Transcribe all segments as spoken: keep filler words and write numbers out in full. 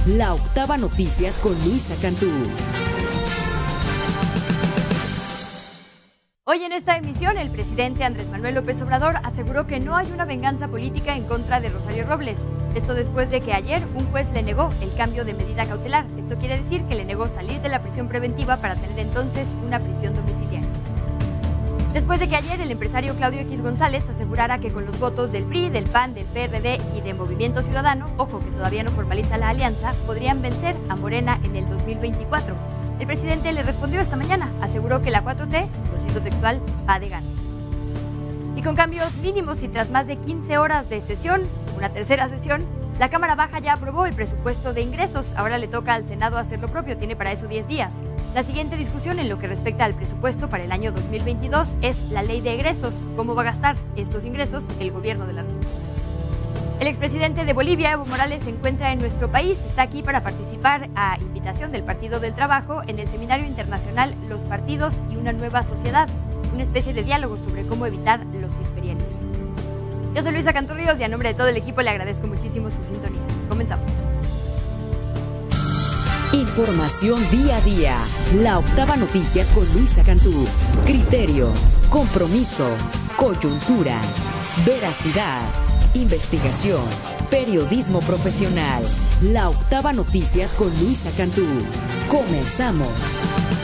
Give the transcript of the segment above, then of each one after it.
La Octava Noticias con Luisa Cantú. Hoy en esta emisión, el presidente Andrés Manuel López Obrador aseguró que no hay una venganza política en contra de Rosario Robles. Esto después de que ayer un juez le negó el cambio de medida cautelar. Esto quiere decir que le negó salir de la prisión preventiva para tener entonces una prisión domiciliaria. Después de que ayer el empresario Claudio X González asegurara que con los votos del P R I, del P A N, del P R D y de Movimiento Ciudadano, ojo que todavía no formaliza la alianza, podrían vencer a Morena en el dos mil veinticuatro. El presidente le respondió esta mañana, aseguró que la cuatro T, lo cito textual, va de gana. Y con cambios mínimos y tras más de quince horas de sesión, una tercera sesión, la Cámara Baja ya aprobó el presupuesto de ingresos. Ahora le toca al Senado hacer lo propio, tiene para eso diez días. La siguiente discusión en lo que respecta al presupuesto para el año dos mil veintidós es la ley de egresos. ¿Cómo va a gastar estos ingresos el gobierno de la República? El expresidente de Bolivia, Evo Morales, se encuentra en nuestro país. Está aquí para participar a invitación del Partido del Trabajo en el seminario internacional Los Partidos y una Nueva Sociedad, una especie de diálogo sobre cómo evitar los imperialismos. Yo soy Luisa Cantú Ríos y a nombre de todo el equipo le agradezco muchísimo su sintonía. Comenzamos. Información día a día. La Octava Noticias con Luisa Cantú. Criterio, compromiso, coyuntura, veracidad, investigación, periodismo profesional. La Octava Noticias con Luisa Cantú. Comenzamos.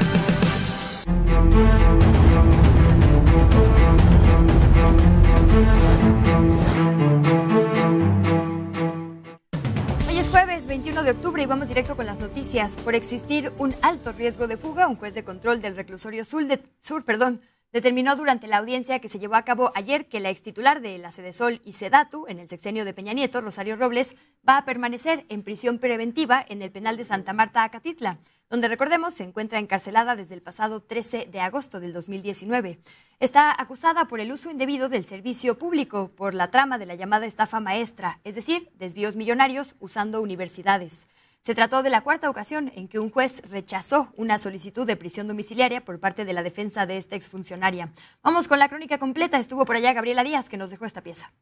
veintiuno de octubre y vamos directo con las noticias. Por existir un alto riesgo de fuga, un juez de control del reclusorio sur, de, sur perdón, determinó durante la audiencia que se llevó a cabo ayer que la extitular de la Sedesol y Sedatu en el sexenio de Peña Nieto, Rosario Robles, va a permanecer en prisión preventiva en el penal de Santa Marta, Acatitla, donde, recordemos, se encuentra encarcelada desde el pasado trece de agosto del dos mil diecinueve. Está acusada por el uso indebido del servicio público, por la trama de la llamada estafa maestra, es decir, desvíos millonarios usando universidades. Se trató de la cuarta ocasión en que un juez rechazó una solicitud de prisión domiciliaria por parte de la defensa de esta exfuncionaria. Vamos con la crónica completa. Estuvo por allá Gabriela Díaz, que nos dejó esta pieza.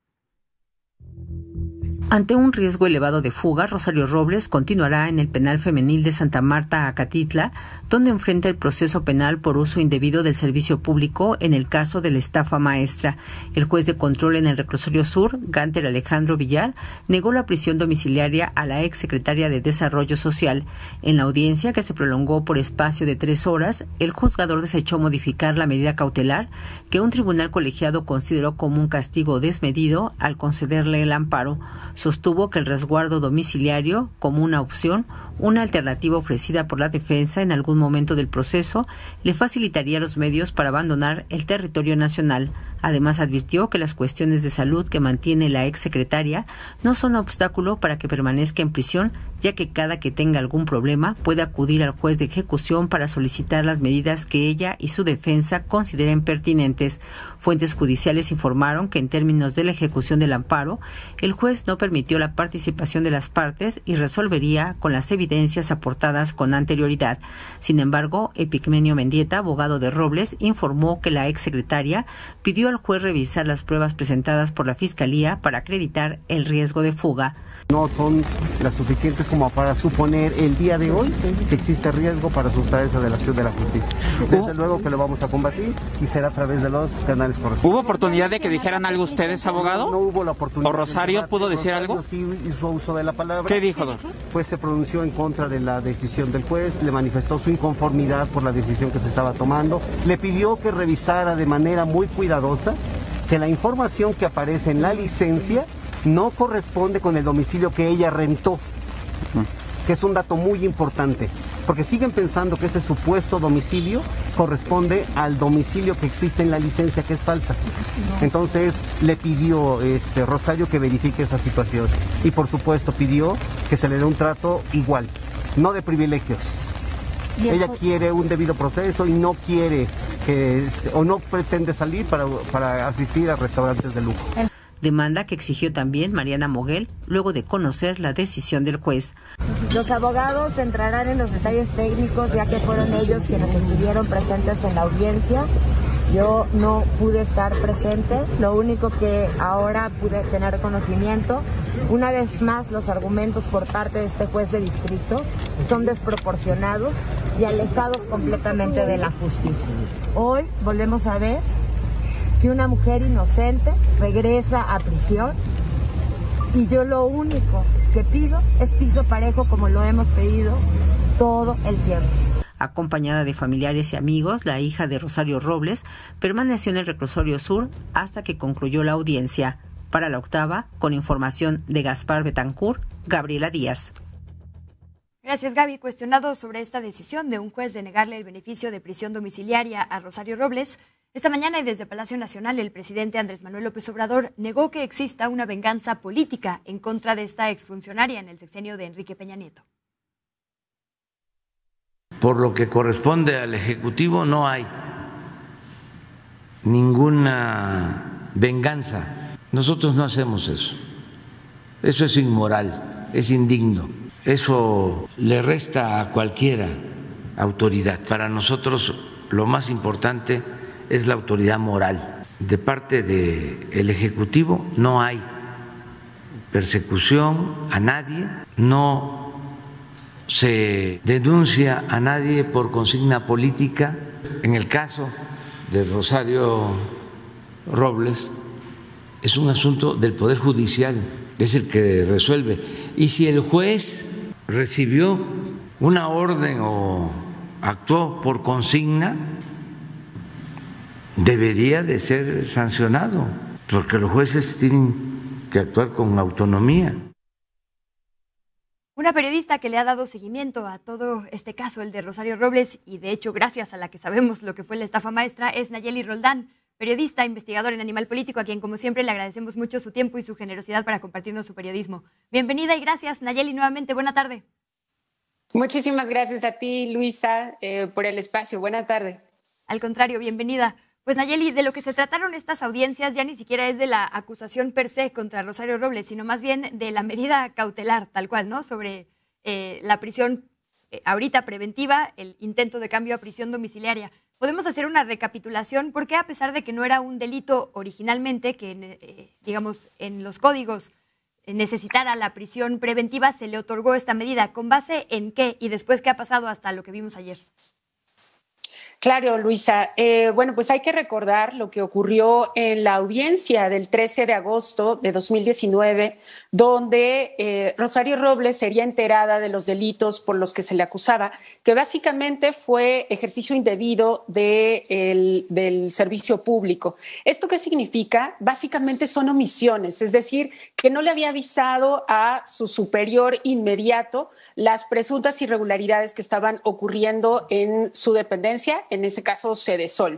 Ante un riesgo elevado de fuga, Rosario Robles continuará en el penal femenil de Santa Marta, Acatitla, donde enfrenta el proceso penal por uso indebido del servicio público en el caso de la estafa maestra. El juez de control en el reclusorio sur, Gánter Alejandro Villar, negó la prisión domiciliaria a la ex secretaria de Desarrollo Social. En la audiencia, que se prolongó por espacio de tres horas, el juzgador desechó modificar la medida cautelar que un tribunal colegiado consideró como un castigo desmedido al concederle el amparo. Sostuvo que el resguardo domiciliario, como una opción, una alternativa ofrecida por la defensa en algún momento del proceso, le facilitaría los medios para abandonar el territorio nacional. Además, advirtió que las cuestiones de salud que mantiene la exsecretaria no son obstáculo para que permanezca en prisión, ya que cada que tenga algún problema puede acudir al juez de ejecución para solicitar las medidas que ella y su defensa consideren pertinentes. Fuentes judiciales informaron que en términos de la ejecución del amparo, el juez no permitió la participación de las partes y resolvería con las evidencias aportadas con anterioridad. Sin embargo, Epigmenio Mendieta, abogado de Robles, informó que la exsecretaria pidió al juez revisar las pruebas presentadas por la Fiscalía para acreditar el riesgo de fuga. No son las suficientes como para suponer el día de hoy que existe riesgo para sustraerse de la acción de la justicia. Desde luego que lo vamos a combatir y será a través de los canales correspondientes. ¿Hubo oportunidad de que dijeran algo ustedes, abogado? No, no hubo la oportunidad. ¿O Rosario de pudo decir Rosario algo? Sí hizo uso de la palabra. ¿Qué dijo, doctor? Pues se pronunció en contra de la decisión del juez, le manifestó su inconformidad por la decisión que se estaba tomando, le pidió que revisara de manera muy cuidadosa que la información que aparece en la licencia no corresponde con el domicilio que ella rentó, que es un dato muy importante, porque siguen pensando que ese supuesto domicilio corresponde al domicilio que existe en la licencia, que es falsa. Entonces le pidió este, Rosario que verifique esa situación y por supuesto pidió que se le dé un trato igual, no de privilegios. Bien. Ella quiere un debido proceso y no quiere que, o no pretende salir para, para asistir a restaurantes de lujo. Demanda que exigió también Mariana Moguel luego de conocer la decisión del juez. Los abogados entrarán en los detalles técnicos, ya que fueron ellos quienes estuvieron presentes en la audiencia. Yo no pude estar presente, lo único que ahora pude tener conocimiento Una vez más, los argumentos por parte de este juez de distrito son desproporcionados y alejados completamente de la justicia. Hoy volvemos a ver que una mujer inocente regresa a prisión y yo lo único que pido es piso parejo, como lo hemos pedido todo el tiempo. Acompañada de familiares y amigos, la hija de Rosario Robles permaneció en el reclusorio sur hasta que concluyó la audiencia. Para La Octava, con información de Gaspar Betancourt, Gabriela Díaz. Gracias, Gaby. Cuestionado sobre esta decisión de un juez de negarle el beneficio de prisión domiciliaria a Rosario Robles, esta mañana y desde Palacio Nacional, el presidente Andrés Manuel López Obrador negó que exista una venganza política en contra de esta exfuncionaria en el sexenio de Enrique Peña Nieto. Por lo que corresponde al Ejecutivo, no hay ninguna venganza. Nosotros no hacemos eso. Eso es inmoral, es indigno. Eso le resta a cualquiera autoridad. Para nosotros lo más importante es la autoridad moral. De parte del Ejecutivo no hay persecución a nadie, no se denuncia a nadie por consigna política. En el caso de Rosario Robles es un asunto del Poder Judicial, es el que resuelve. Y si el juez recibió una orden o actuó por consigna, debería de ser sancionado, porque los jueces tienen que actuar con autonomía. Una periodista que le ha dado seguimiento a todo este caso, el de Rosario Robles, y de hecho gracias a la que sabemos lo que fue la estafa maestra, es Nayeli Roldán, periodista, investigadora en Animal Político, a quien como siempre le agradecemos mucho su tiempo y su generosidad para compartirnos su periodismo. Bienvenida y gracias, Nayeli, nuevamente. Buena tarde. Muchísimas gracias a ti, Luisa, eh, por el espacio. Buena tarde. Al contrario, bienvenida. Pues Nayeli, de lo que se trataron estas audiencias ya ni siquiera es de la acusación per se contra Rosario Robles, sino más bien de la medida cautelar, tal cual, ¿no? Sobre eh, la prisión eh, ahorita preventiva, el intento de cambio a prisión domiciliaria. ¿Podemos hacer una recapitulación? Porque a pesar de que no era un delito originalmente, que eh, digamos en los códigos eh, necesitara la prisión preventiva, se le otorgó esta medida? ¿Con base en qué? Y después, ¿qué ha pasado hasta lo que vimos ayer? Claro, Luisa. Eh, bueno, pues hay que recordar lo que ocurrió en la audiencia del trece de agosto de dos mil diecinueve, donde eh, Rosario Robles sería enterada de los delitos por los que se le acusaba, que básicamente fue ejercicio indebido de el, del servicio público. ¿Esto qué significa? Básicamente son omisiones, es decir, que no le había avisado a su superior inmediato las presuntas irregularidades que estaban ocurriendo en su dependencia, en ese caso Sedesol.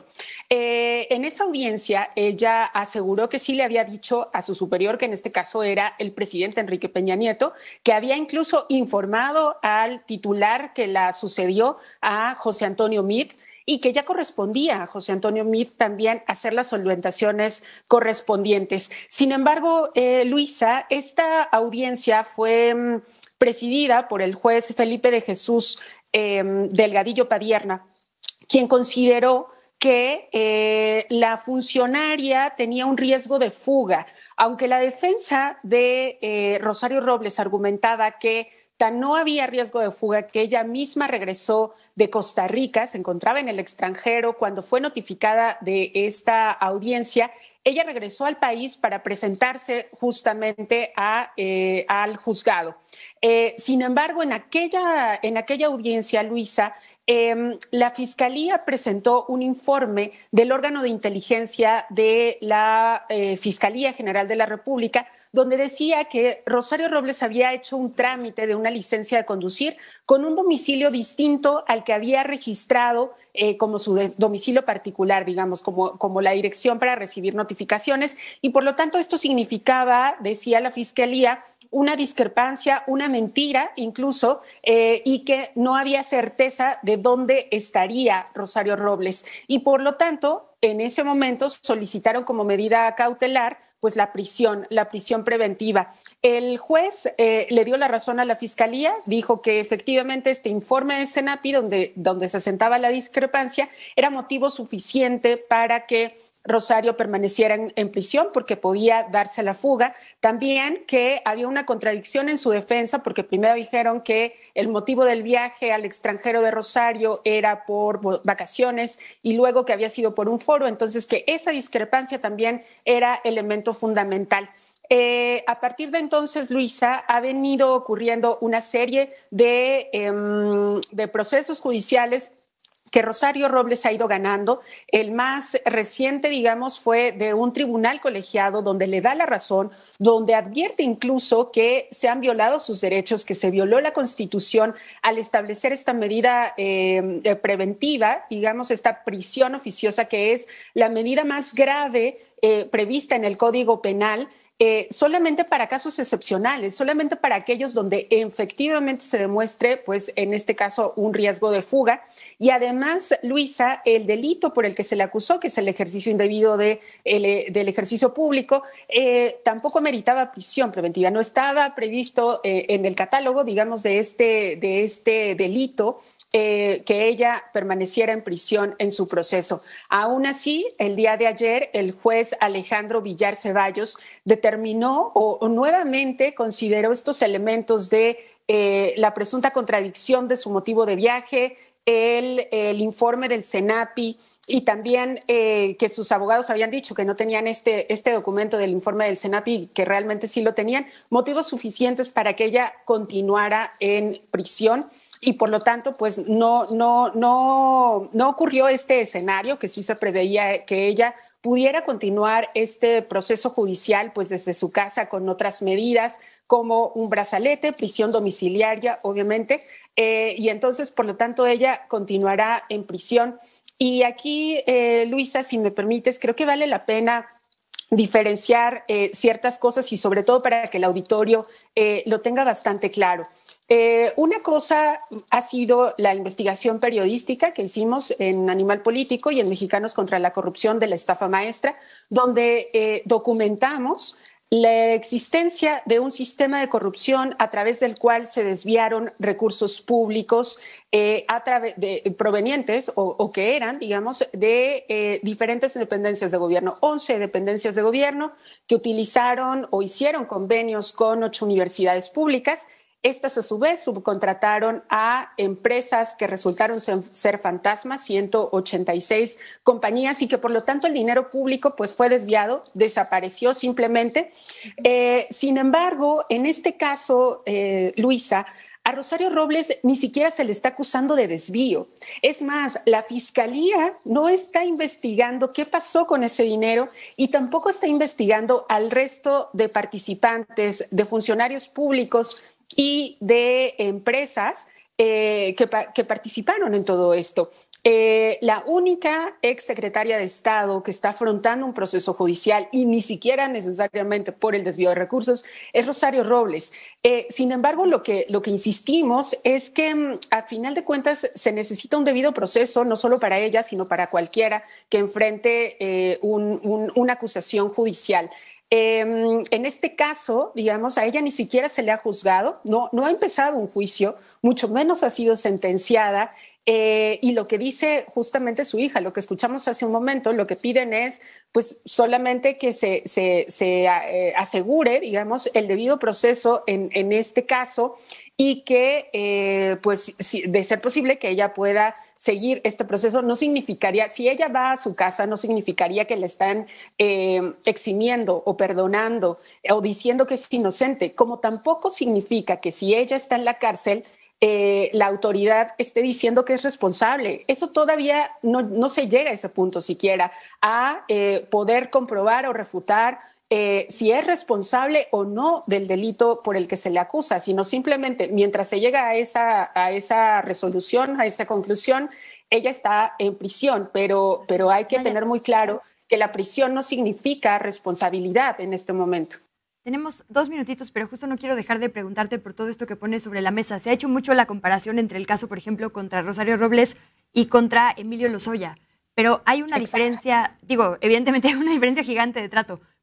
Eh, en esa audiencia ella aseguró que sí le había dicho a su superior, que en este caso era el presidente Enrique Peña Nieto, que había incluso informado al titular que la sucedió, a José Antonio Meade, y que ya correspondía a José Antonio Meade también hacer las solventaciones correspondientes. Sin embargo, eh, Luisa, esta audiencia fue mmm, presidida por el juez Felipe de Jesús eh, Delgadillo Padierna, quien consideró que eh, la funcionaria tenía un riesgo de fuga, aunque la defensa de eh, Rosario Robles argumentaba que tan no había riesgo de fuga que ella misma regresó de Costa Rica, se encontraba en el extranjero cuando fue notificada de esta audiencia. Ella regresó al país para presentarse justamente a, eh, al juzgado. Eh, sin embargo, en aquella, en aquella audiencia, Luisa, Eh, la Fiscalía presentó un informe del órgano de inteligencia de la eh, Fiscalía General de la República, donde decía que Rosario Robles había hecho un trámite de una licencia de conducir con un domicilio distinto al que había registrado eh, como su domicilio particular, digamos, como, como la dirección para recibir notificaciones, y por lo tanto esto significaba, decía la Fiscalía, una discrepancia, una mentira incluso, eh, y que no había certeza de dónde estaría Rosario Robles. Y por lo tanto, en ese momento solicitaron como medida cautelar pues la prisión, la prisión preventiva. El juez eh, le dio la razón a la Fiscalía, dijo que efectivamente este informe de Senapi, donde, donde se sentaba la discrepancia, era motivo suficiente para que Rosario permaneciera en, en prisión porque podía darse la fuga. También que había una contradicción en su defensa porque primero dijeron que el motivo del viaje al extranjero de Rosario era por vacaciones y luego que había sido por un foro, entonces que esa discrepancia también era elemento fundamental. Eh, a partir de entonces, Luisa, ha venido ocurriendo una serie de, eh, de procesos judiciales que Rosario Robles ha ido ganando. El más reciente, digamos, fue de un tribunal colegiado donde le da la razón, donde advierte incluso que se han violado sus derechos, que se violó la Constitución al establecer esta medida eh, preventiva, digamos, esta prisión oficiosa, que es la medida más grave eh, prevista en el Código Penal. Eh, solamente para casos excepcionales, solamente para aquellos donde efectivamente se demuestre, pues en este caso, un riesgo de fuga. Y además, Luisa, el delito por el que se le acusó, que es el ejercicio indebido de, el, del ejercicio público, eh, tampoco meritaba prisión preventiva, no estaba previsto eh, en el catálogo, digamos, de este, de este delito. Eh, que ella permaneciera en prisión en su proceso. Aún así, el día de ayer, el juez Alejandro Villar Ceballos determinó o, o nuevamente consideró estos elementos de eh, la presunta contradicción de su motivo de viaje, el, el informe del CENAPI y también eh, que sus abogados habían dicho que no tenían este, este documento del informe del CENAPI, que realmente sí lo tenían, motivos suficientes para que ella continuara en prisión. Y por lo tanto, pues no, no, no, no ocurrió este escenario que sí se preveía que ella pudiera continuar este proceso judicial pues desde su casa con otras medidas como un brazalete, prisión domiciliaria, obviamente, eh, y entonces, por lo tanto, ella continuará en prisión. Y aquí, eh, Luisa, si me permites, creo que vale la pena diferenciar eh, ciertas cosas y sobre todo para que el auditorio eh, lo tenga bastante claro. Eh, una cosa ha sido la investigación periodística que hicimos en Animal Político y en Mexicanos contra la Corrupción de la Estafa Maestra, donde eh, documentamos la existencia de un sistema de corrupción a través del cual se desviaron recursos públicos eh, a través de, provenientes o, o que eran, digamos, de eh, diferentes dependencias de gobierno, once dependencias de gobierno que utilizaron o hicieron convenios con ocho universidades públicas. Estas, a su vez, subcontrataron a empresas que resultaron ser fantasmas, ciento ochenta y seis compañías, y que, por lo tanto, el dinero público pues, fue desviado, desapareció simplemente. Eh, sin embargo, en este caso, eh, Luisa, a Rosario Robles ni siquiera se le está acusando de desvío. Es más, la Fiscalía no está investigando qué pasó con ese dinero y tampoco está investigando al resto de participantes, de funcionarios públicos y de empresas eh, que, que participaron en todo esto. Eh, la única exsecretaria de Estado que está afrontando un proceso judicial y ni siquiera necesariamente por el desvío de recursos es Rosario Robles. Eh, sin embargo, lo que, lo que insistimos es que a final de cuentas se necesita un debido proceso, no solo para ella, sino para cualquiera que enfrente eh, un, un, una acusación judicial. Eh, en este caso, digamos, a ella ni siquiera se le ha juzgado, no, no ha empezado un juicio, mucho menos ha sido sentenciada. Eh, y lo que dice justamente su hija, lo que escuchamos hace un momento, lo que piden es pues solamente que se, se, se eh, asegure, digamos, el debido proceso en, en este caso y que, eh, pues, si, de ser posible, que ella pueda seguir este proceso. No significaría, si ella va a su casa, no significaría que le están eh, eximiendo o perdonando o diciendo que es inocente, como tampoco significa que si ella está en la cárcel, Eh, la autoridad esté diciendo que es responsable. Eso todavía no, no se llega a ese punto siquiera, a eh, poder comprobar o refutar eh, si es responsable o no del delito por el que se le acusa, sino simplemente mientras se llega a esa, a esa resolución, a esa conclusión, ella está en prisión, pero, pero hay que tener muy claro que la prisión no significa responsabilidad en este momento. Tenemos dos minutitos, pero justo no quiero dejar de preguntarte por todo esto que pones sobre la mesa. Se ha hecho mucho la comparación entre el caso, por ejemplo, contra Rosario Robles y contra Emilio Lozoya, pero hay una Exacto. diferencia, digo, evidentemente hay una diferencia gigante de trato,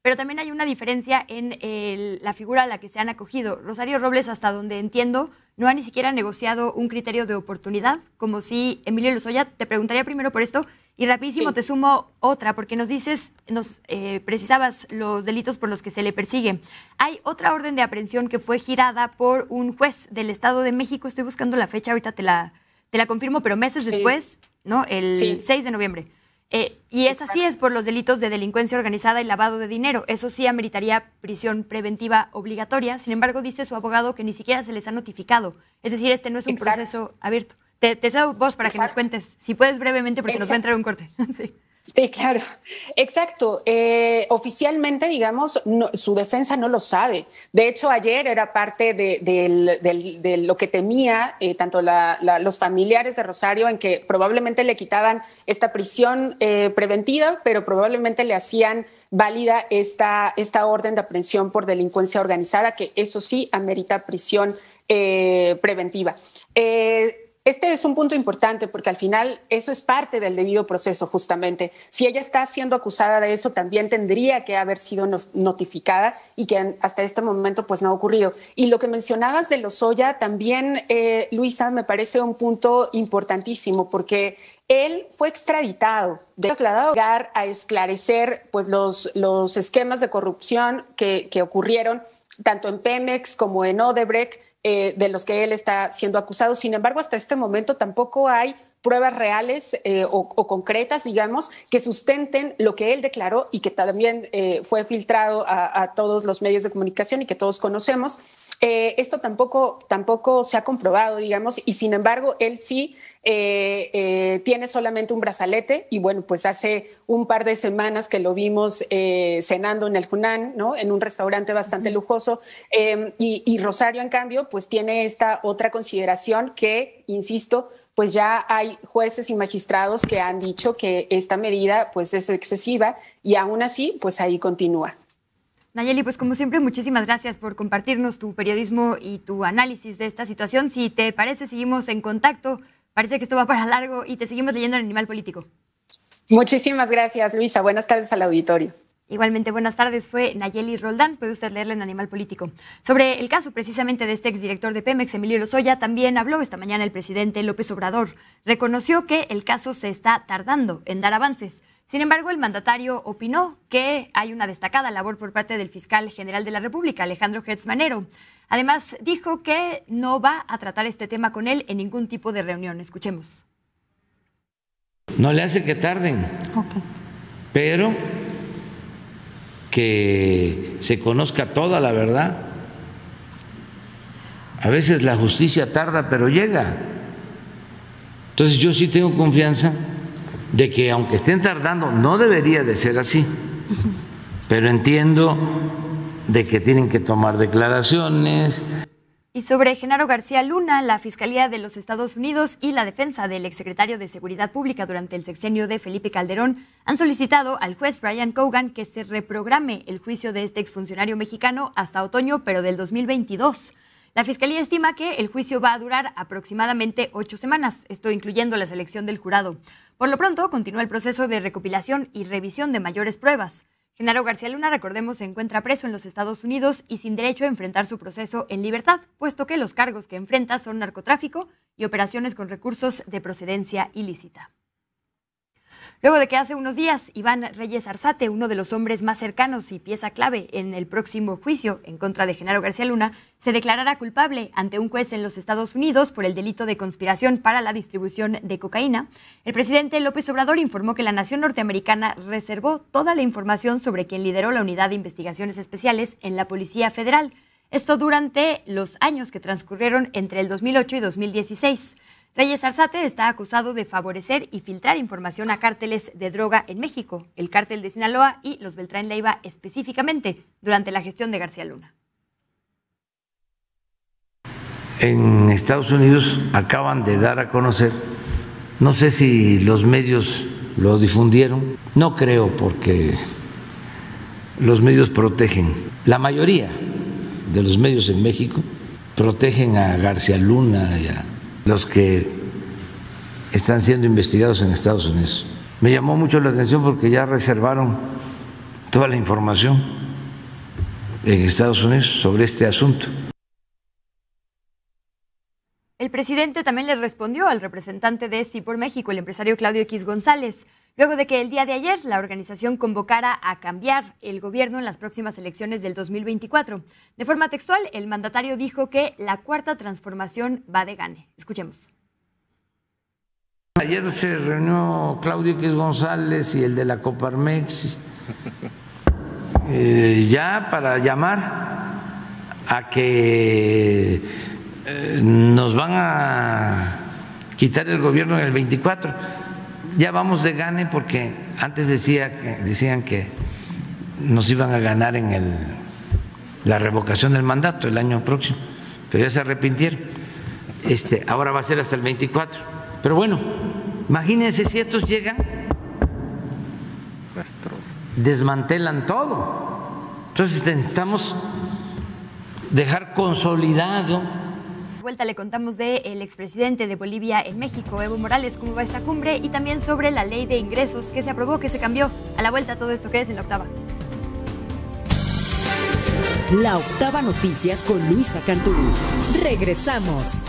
Pero también hay una diferencia en el, la figura a la que se han acogido. Rosario Robles, hasta donde entiendo, no ha ni siquiera negociado un criterio de oportunidad, como si Emilio Lozoya. Te preguntaría primero por esto y rapidísimo sí. te sumo otra, porque nos dices, nos eh, precisabas los delitos por los que se le persigue. Hay otra orden de aprehensión que fue girada por un juez del Estado de México. Estoy buscando la fecha, ahorita te la, te la confirmo, pero meses sí. después, ¿no? El sí. seis de noviembre. Eh, y esa sí es por los delitos de delincuencia organizada y lavado de dinero. Eso sí ameritaría prisión preventiva obligatoria. Sin embargo, dice su abogado que ni siquiera se les ha notificado. Es decir, este no es un Exacto. proceso abierto. Te, te cedo vos para Exacto. que nos cuentes, si puedes brevemente, porque Exacto. nos va a entrar un corte. sí. Sí, claro. Exacto. Eh, oficialmente, digamos, no, su defensa no lo sabe. De hecho, ayer era parte de, de, de, de lo que temía eh, tanto la, la, los familiares de Rosario, en que probablemente le quitaban esta prisión eh, preventiva, pero probablemente le hacían válida esta, esta orden de aprehensión por delincuencia organizada, que eso sí amerita prisión eh, preventiva. Eh, Este es un punto importante porque al final eso es parte del debido proceso justamente. Si ella está siendo acusada de eso, también tendría que haber sido notificada y que hasta este momento pues no ha ocurrido. Y lo que mencionabas de Lozoya también, eh, Luisa, me parece un punto importantísimo porque él fue extraditado, trasladado a esclarecer pues, los, los esquemas de corrupción que, que ocurrieron tanto en Pemex como en Odebrecht, Eh, de los que él está siendo acusado. Sin embargo, hasta este momento tampoco hay pruebas reales eh, o, o concretas, digamos, que sustenten lo que él declaró y que también eh, fue filtrado a, a todos los medios de comunicación y que todos conocemos. Eh, esto tampoco, tampoco se ha comprobado, digamos, y sin embargo, él sí eh, eh, tiene solamente un brazalete y bueno, pues hace un par de semanas que lo vimos eh, cenando en el Junán, ¿no? En un restaurante bastante uh-huh. lujoso, eh, y, y Rosario, en cambio, pues tiene esta otra consideración que, insisto, pues ya hay jueces y magistrados que han dicho que esta medida pues es excesiva y aún así, pues ahí continúa. Nayeli, pues como siempre, muchísimas gracias por compartirnos tu periodismo y tu análisis de esta situación. Si te parece, seguimos en contacto. Parece que esto va para largo y te seguimos leyendo en Animal Político. Muchísimas gracias, Luisa. Buenas tardes al auditorio. Igualmente, buenas tardes. Fue Nayeli Roldán. Puede usted leerla en Animal Político. Sobre el caso precisamente de este exdirector de Pemex, Emilio Lozoya, también habló esta mañana el presidente López Obrador. Reconoció que el caso se está tardando en dar avances. Sin embargo, el mandatario opinó que hay una destacada labor por parte del fiscal general de la República, Alejandro Gertz Manero. Además, dijo que no va a tratar este tema con él en ningún tipo de reunión. Escuchemos. No le hace que tarden, okay. pero que se conozca toda la verdad. A veces la justicia tarda, pero llega. Entonces yo sí tengo confianza de que aunque estén tardando, no debería de ser así, pero entiendo de que tienen que tomar declaraciones. Y sobre Genaro García Luna, la Fiscalía de los Estados Unidos y la defensa del exsecretario de Seguridad Pública durante el sexenio de Felipe Calderón han solicitado al juez Brian Cogan que se reprograme el juicio de este exfuncionario mexicano hasta otoño, pero del dos mil veintidós. La Fiscalía estima que el juicio va a durar aproximadamente ocho semanas, esto incluyendo la selección del jurado. Por lo pronto, continúa el proceso de recopilación y revisión de mayores pruebas. Genaro García Luna, recordemos, se encuentra preso en los Estados Unidos y sin derecho a enfrentar su proceso en libertad, puesto que los cargos que enfrenta son narcotráfico y operaciones con recursos de procedencia ilícita. Luego de que hace unos días Iván Reyes Arzate, uno de los hombres más cercanos y pieza clave en el próximo juicio en contra de Genaro García Luna, se declarara culpable ante un juez en los Estados Unidos por el delito de conspiración para la distribución de cocaína, el presidente López Obrador informó que la nación norteamericana reservó toda la información sobre quien lideró la Unidad de Investigaciones Especiales en la Policía Federal. Esto durante los años que transcurrieron entre el dos mil ocho y dos mil dieciséis. Reyes Arzate está acusado de favorecer y filtrar información a cárteles de droga en México, el cártel de Sinaloa y los Beltrán Leiva específicamente, durante la gestión de García Luna. En Estados Unidos acaban de dar a conocer, no sé si los medios lo difundieron, no creo porque los medios protegen, la mayoría de los medios en México protegen a García Luna y a los que están siendo investigados en Estados Unidos. Me llamó mucho la atención porque ya reservaron toda la información en Estados Unidos sobre este asunto. El presidente también le respondió al representante de Sí por México, el empresario Claudio X González, luego de que el día de ayer la organización convocara a cambiar el gobierno en las próximas elecciones del dos mil veinticuatro. De forma textual, el mandatario dijo que la cuarta transformación va de gane. Escuchemos. Ayer se reunió Claudio X González y el de la Coparmex eh, ya para llamar a que eh, nos van a quitar el gobierno en el veinticuatro. Ya vamos de gane porque antes decía que, decían que nos iban a ganar en el, la revocación del mandato el año próximo, pero ya se arrepintieron. Este, ahora va a ser hasta el veinticuatro. Pero bueno, imagínense si estos llegan, desmantelan todo. Entonces necesitamos dejar consolidado. Vuelta le contamos del expresidente de Bolivia en México, Evo Morales, cómo va esta cumbre y también sobre la ley de ingresos que se aprobó, que se cambió. A la vuelta todo esto que es en la octava. La octava noticias con Luisa Cantú. Regresamos.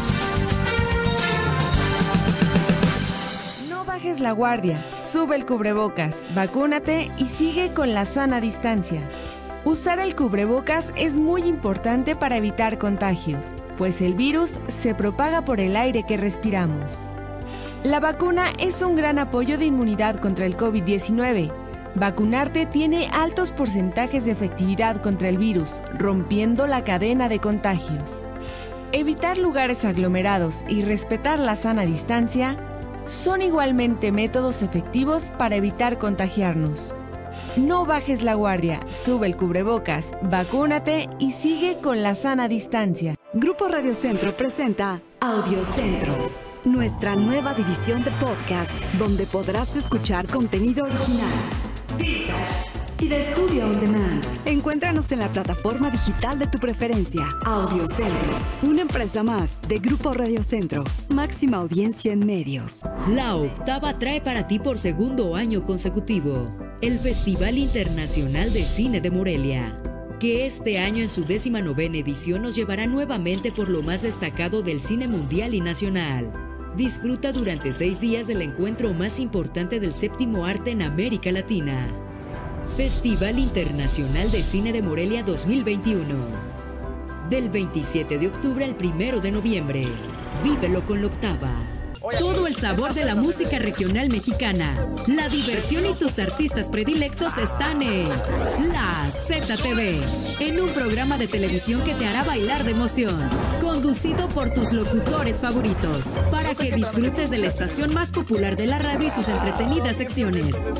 No bajes la guardia, sube el cubrebocas, vacúnate y sigue con la sana distancia. Usar el cubrebocas es muy importante para evitar contagios, pues el virus se propaga por el aire que respiramos. La vacuna es un gran apoyo de inmunidad contra el COVID diecinueve. Vacunarte tiene altos porcentajes de efectividad contra el virus, rompiendo la cadena de contagios. Evitar lugares aglomerados y respetar la sana distancia son igualmente métodos efectivos para evitar contagiarnos. No bajes la guardia, sube el cubrebocas, vacúnate y sigue con la sana distancia. Grupo Radio Centro presenta Audio Centro, nuestra nueva división de podcast, donde podrás escuchar contenido original y de estudio on demand. Encuéntranos en la plataforma digital de tu preferencia. Audio Centro, una empresa más de Grupo Radio Centro. Máxima audiencia en medios. La octava trae para ti por segundo año consecutivo el Festival Internacional de Cine de Morelia, que este año en su décima novena edición nos llevará nuevamente por lo más destacado del cine mundial y nacional. Disfruta durante seis días del encuentro más importante del séptimo arte en América Latina. Festival Internacional de Cine de Morelia dos mil veintiuno. Del veintisiete de octubre al primero de noviembre. Vívelo con la octava. Todo el sabor de la música regional mexicana, la diversión y tus artistas predilectos están en La Z T V, en un programa de televisión que te hará bailar de emoción, conducido por tus locutores favoritos, para que disfrutes de la estación más popular de la radio y sus entretenidas secciones.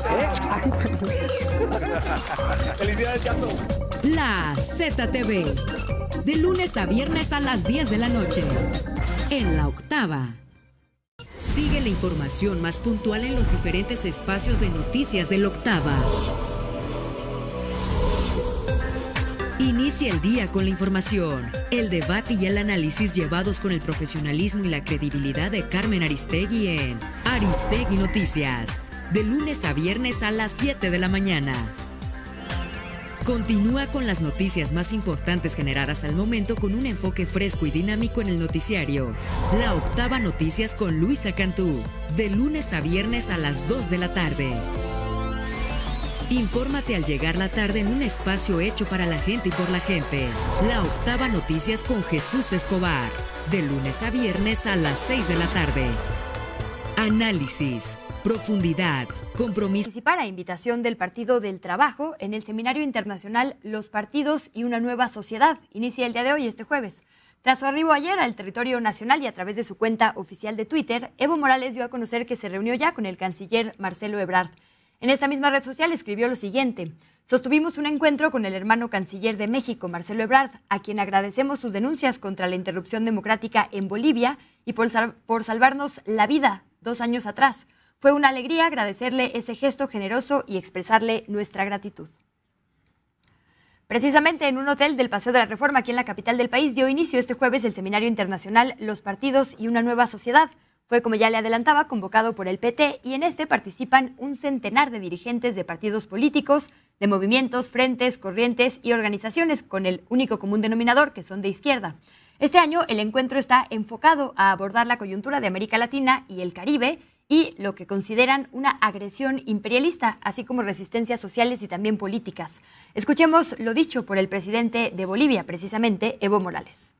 La Z T V, de lunes a viernes a las diez de la noche, en La Octava. Sigue la información más puntual en los diferentes espacios de noticias de La Octava. Inicia el día con la información, el debate y el análisis llevados con el profesionalismo y la credibilidad de Carmen Aristegui en Aristegui Noticias, de lunes a viernes a las siete de la mañana. Continúa con las noticias más importantes generadas al momento con un enfoque fresco y dinámico en el noticiario. La Octava Noticias con Luisa Cantú, de lunes a viernes a las dos de la tarde. Infórmate al llegar la tarde en un espacio hecho para la gente y por la gente. La Octava Noticias con Jesús Escobar, de lunes a viernes a las seis de la tarde. Análisis, profundidad, compromiso. Participar a invitación del Partido del Trabajo en el Seminario Internacional Los Partidos y una Nueva Sociedad. Inicia el día de hoy, este jueves. Tras su arribo ayer al territorio nacional y a través de su cuenta oficial de Twitter, Evo Morales dio a conocer que se reunió ya con el canciller Marcelo Ebrard. En esta misma red social escribió lo siguiente: sostuvimos un encuentro con el hermano canciller de México, Marcelo Ebrard, a quien agradecemos sus denuncias contra la interrupción democrática en Bolivia y por, sal por salvarnos la vida dos años atrás. Fue una alegría agradecerle ese gesto generoso y expresarle nuestra gratitud. Precisamente en un hotel del Paseo de la Reforma, aquí en la capital del país, dio inicio este jueves el Seminario Internacional Los Partidos y una Nueva Sociedad. Fue, como ya le adelantaba, convocado por el P T y en este participan un centenar de dirigentes de partidos políticos, de movimientos, frentes, corrientes y organizaciones con el único común denominador que son de izquierda. Este año el encuentro está enfocado a abordar la coyuntura de América Latina y el Caribe y lo que consideran una agresión imperialista, así como resistencias sociales y también políticas. Escuchemos lo dicho por el presidente de Bolivia, precisamente, Evo Morales.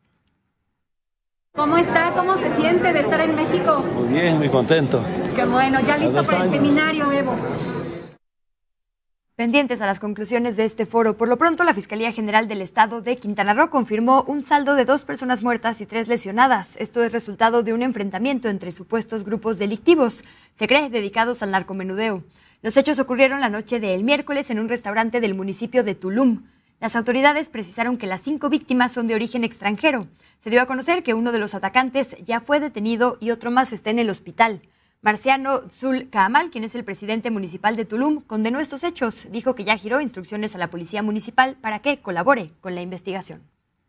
¿Cómo está? ¿Cómo se siente de estar en México? Muy bien, muy contento. Qué bueno, ya listo para el seminario, Evo. Pendientes a las conclusiones de este foro. Por lo pronto, la Fiscalía General del Estado de Quintana Roo confirmó un saldo de dos personas muertas y tres lesionadas. Esto es resultado de un enfrentamiento entre supuestos grupos delictivos, se cree, dedicados al narcomenudeo. Los hechos ocurrieron la noche del miércoles en un restaurante del municipio de Tulum. Las autoridades precisaron que las cinco víctimas son de origen extranjero. Se dio a conocer que uno de los atacantes ya fue detenido y otro más está en el hospital. Marciano Zul Kaamal, quien es el presidente municipal de Tulum, condenó estos hechos. Dijo que ya giró instrucciones a la policía municipal para que colabore con la investigación.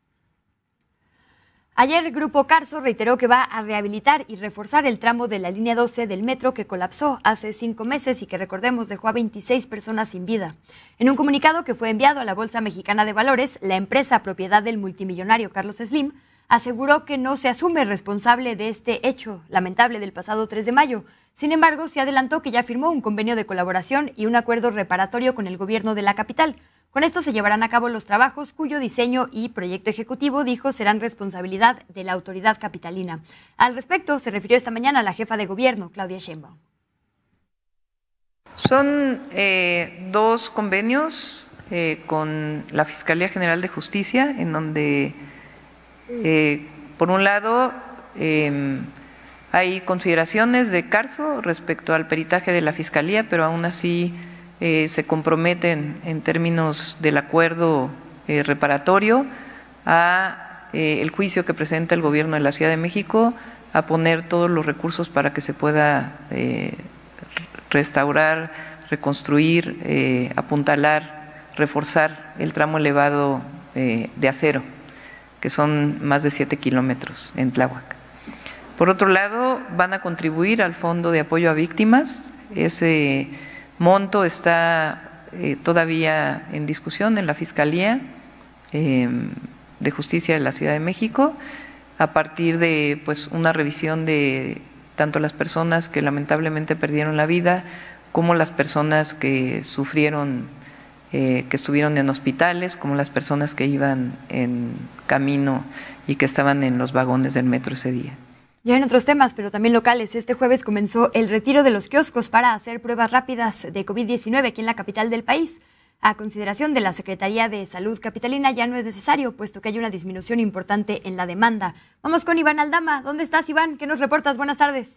Ayer, Grupo Carso reiteró que va a rehabilitar y reforzar el tramo de la línea doce del metro que colapsó hace cinco meses y que, recordemos, dejó a veintiséis personas sin vida. En un comunicado que fue enviado a la Bolsa Mexicana de Valores, la empresa propiedad del multimillonario Carlos Slim aseguró que no se asume responsable de este hecho lamentable del pasado tres de mayo. Sin embargo, se adelantó que ya firmó un convenio de colaboración y un acuerdo reparatorio con el gobierno de la capital. Con esto se llevarán a cabo los trabajos cuyo diseño y proyecto ejecutivo, dijo, serán responsabilidad de la autoridad capitalina. Al respecto, se refirió esta mañana la jefa de gobierno, Claudia Sheinbaum. Son eh, dos convenios eh, con la Fiscalía General de Justicia, en donde, eh, por un lado, eh, hay consideraciones de Carso respecto al peritaje de la Fiscalía, pero aún así Eh, se comprometen en términos del acuerdo eh, reparatorio a eh, el juicio que presenta el gobierno de la Ciudad de México, a poner todos los recursos para que se pueda eh, restaurar, reconstruir, eh, apuntalar, reforzar el tramo elevado eh, de acero, que son más de siete kilómetros en Tláhuac. Por otro lado, van a contribuir al Fondo de Apoyo a Víctimas. Ese monto está eh, todavía en discusión en la Fiscalía eh, de Justicia de la Ciudad de México, a partir de pues una revisión de tanto las personas que lamentablemente perdieron la vida como las personas que sufrieron, eh, que estuvieron en hospitales, como las personas que iban en camino y que estaban en los vagones del metro ese día. Ya en otros temas, pero también locales, este jueves comenzó el retiro de los kioscos para hacer pruebas rápidas de COVID diecinueve aquí en la capital del país. A consideración de la Secretaría de Salud capitalina ya no es necesario, puesto que hay una disminución importante en la demanda. Vamos con Iván Aldama. ¿Dónde estás, Iván? ¿Qué nos reportas? Buenas tardes.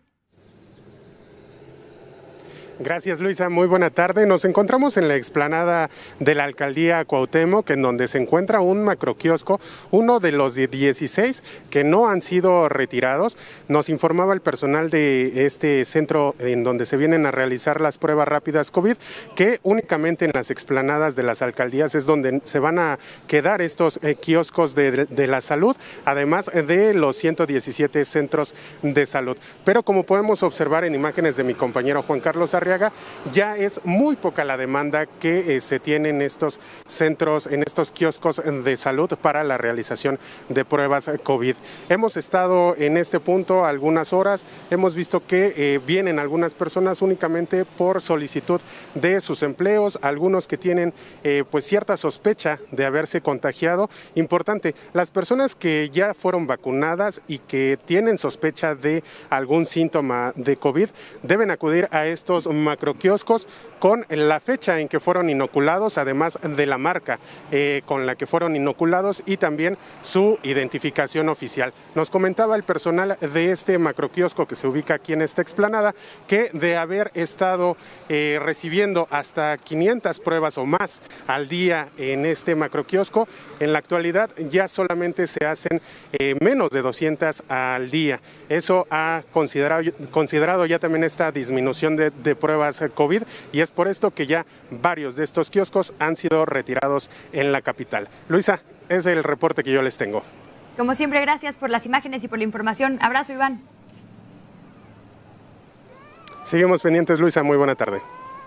Gracias, Luisa. Muy buena tarde. Nos encontramos en la explanada de la Alcaldía Cuauhtémoc, en donde se encuentra un macroquiosco, uno de los dieciséis que no han sido retirados. Nos informaba el personal de este centro en donde se vienen a realizar las pruebas rápidas COVID, que únicamente en las explanadas de las alcaldías es donde se van a quedar estos eh, kioscos de, de la salud, además de los ciento diecisiete centros de salud. Pero como podemos observar en imágenes de mi compañero Juan Carlos Arriaga, ya es muy poca la demanda que eh, se tiene en estos centros, en estos kioscos de salud para la realización de pruebas COVID. Hemos estado en este punto algunas horas, hemos visto que eh, vienen algunas personas únicamente por solicitud de sus empleos, algunos que tienen eh, pues cierta sospecha de haberse contagiado. Importante, las personas que ya fueron vacunadas y que tienen sospecha de algún síntoma de COVID deben acudir a estos macroquioscos con la fecha en que fueron inoculados, además de la marca eh, con la que fueron inoculados y también su identificación oficial. Nos comentaba el personal de este macroquiosco que se ubica aquí en esta explanada que de haber estado eh, recibiendo hasta quinientas pruebas o más al día en este macroquiosco, en la actualidad ya solamente se hacen eh, menos de doscientas al día. Eso ha considerado, considerado ya también esta disminución de, de pruebas COVID y es por esto que ya varios de estos kioscos han sido retirados en la capital. Luisa, es el reporte que yo les tengo. Como siempre, gracias por las imágenes y por la información. Abrazo, Iván. Seguimos pendientes, Luisa. Muy buena tarde.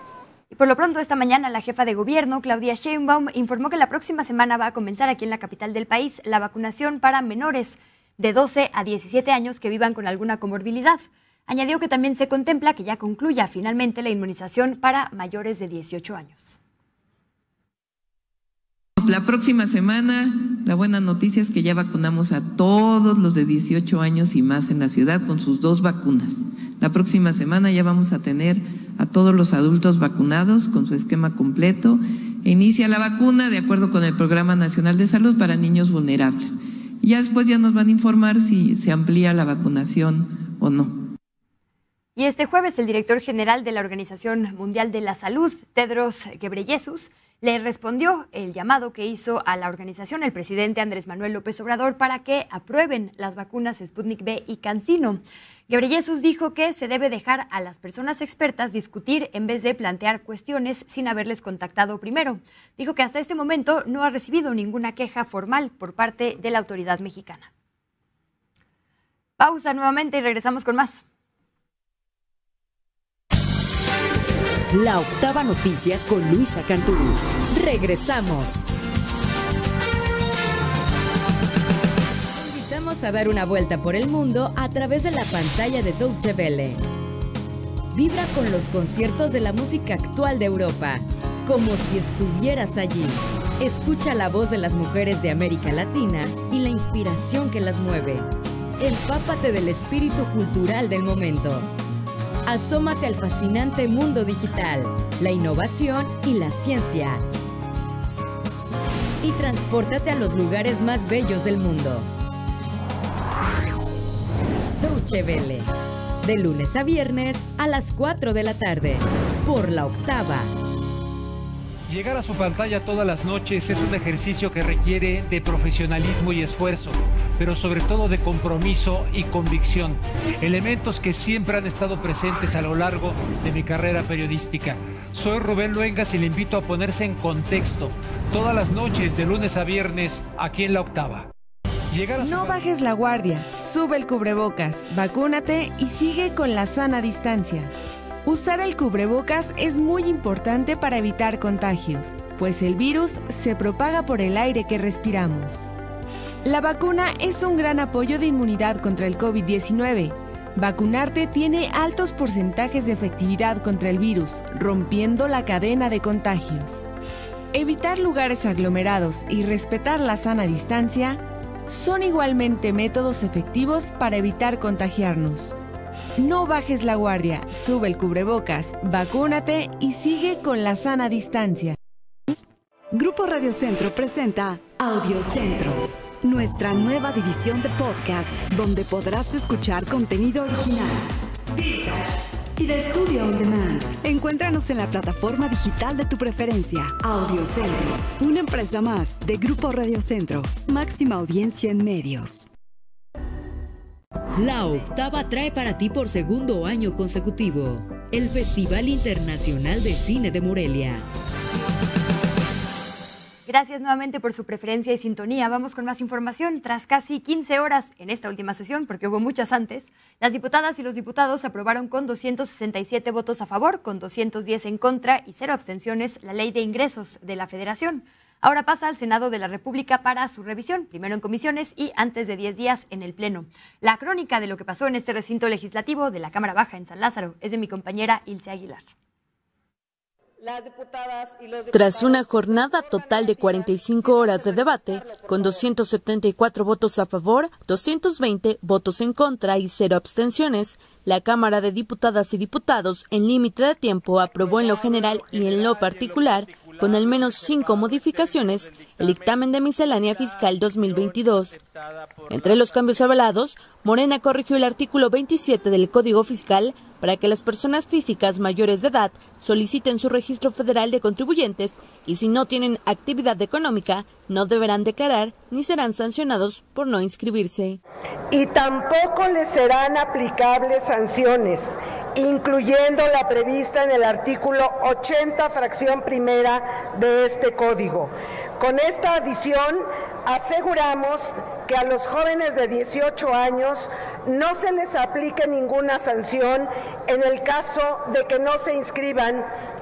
Y por lo pronto, esta mañana, la jefa de gobierno, Claudia Sheinbaum, informó que la próxima semana va a comenzar aquí en la capital del país la vacunación para menores de doce a diecisiete años que vivan con alguna comorbilidad. Añadió que también se contempla que ya concluya finalmente la inmunización para mayores de dieciocho años. La próxima semana, la buena noticia es que ya vacunamos a todos los de dieciocho años y más en la ciudad con sus dos vacunas. La próxima semana ya vamos a tener a todos los adultos vacunados con su esquema completo. E inicia la vacuna de acuerdo con el Programa Nacional de Salud para niños vulnerables. Y ya después ya nos van a informar si se amplía la vacunación o no. Y este jueves el director general de la Organización Mundial de la Salud, Tedros Ghebreyesus, le respondió el llamado que hizo a la organización el presidente Andrés Manuel López Obrador para que aprueben las vacunas Sputnik V y CanSino. Ghebreyesus dijo que se debe dejar a las personas expertas discutir en vez de plantear cuestiones sin haberles contactado primero. Dijo que hasta este momento no ha recibido ninguna queja formal por parte de la autoridad mexicana. Pausa nuevamente y regresamos con más. La Octava Noticias con Luisa Cantú. Regresamos. Te invitamos a dar una vuelta por el mundo a través de la pantalla de Deutsche Welle. Vibra con los conciertos de la música actual de Europa, como si estuvieras allí. Escucha la voz de las mujeres de América Latina y la inspiración que las mueve. Empápate del espíritu cultural del momento. Asómate al fascinante mundo digital, la innovación y la ciencia. Y transpórtate a los lugares más bellos del mundo. Deutsche Welle, de lunes a viernes a las cuatro de la tarde, por La Octava. Llegar a su pantalla todas las noches es un ejercicio que requiere de profesionalismo y esfuerzo, pero sobre todo de compromiso y convicción, elementos que siempre han estado presentes a lo largo de mi carrera periodística. Soy Rubén Luengas y le invito a ponerse en contexto todas las noches de lunes a viernes aquí en La Octava. Llegar a su... No bajes la guardia, sube el cubrebocas, vacúnate y sigue con la sana distancia. Usar el cubrebocas es muy importante para evitar contagios, pues el virus se propaga por el aire que respiramos. La vacuna es un gran apoyo de inmunidad contra el COVID diecinueve. Vacunarte tiene altos porcentajes de efectividad contra el virus, rompiendo la cadena de contagios. Evitar lugares aglomerados y respetar la sana distancia son igualmente métodos efectivos para evitar contagiarnos. No bajes la guardia, sube el cubrebocas, vacúnate y sigue con la sana distancia. Grupo Radio Centro presenta Audio Centro, nuestra nueva división de podcast, donde podrás escuchar contenido original, vintage y de estudio on demand. Encuéntranos en la plataforma digital de tu preferencia. Audio Centro, una empresa más de Grupo Radio Centro, máxima audiencia en medios. La Octava trae para ti por segundo año consecutivo el Festival Internacional de Cine de Morelia. Gracias nuevamente por su preferencia y sintonía. Vamos con más información. Tras casi quince horas en esta última sesión, porque hubo muchas antes, las diputadas y los diputados aprobaron con doscientos sesenta y siete votos a favor, con doscientos diez en contra y cero abstenciones la Ley de Ingresos de la Federación. Ahora pasa al Senado de la República para su revisión, primero en comisiones y antes de diez días en el Pleno. La crónica de lo que pasó en este recinto legislativo de la Cámara Baja en San Lázaro es de mi compañera Ilse Aguilar. Las diputadas y los diputados... Tras una jornada total de cuarenta y cinco horas de debate, con doscientos setenta y cuatro votos a favor, doscientos veinte votos en contra y cero abstenciones, la Cámara de Diputadas y Diputados, en límite de tiempo, aprobó en lo general y en lo particular, con al menos cinco modificaciones, el dictamen de miscelánea fiscal dos mil veintidós. Entre los cambios avalados, Morena corrigió el artículo veintisiete del Código Fiscal para que las personas físicas mayores de edad soliciten su registro federal de contribuyentes y si no tienen actividad económica, no deberán declarar ni serán sancionados por no inscribirse. Y tampoco les serán aplicables sanciones, incluyendo la prevista en el artículo ochenta, fracción primera de este código. Con esta adición, aseguramos que a los jóvenes de dieciocho años no se les aplique ninguna sanción en el caso de que no se inscriban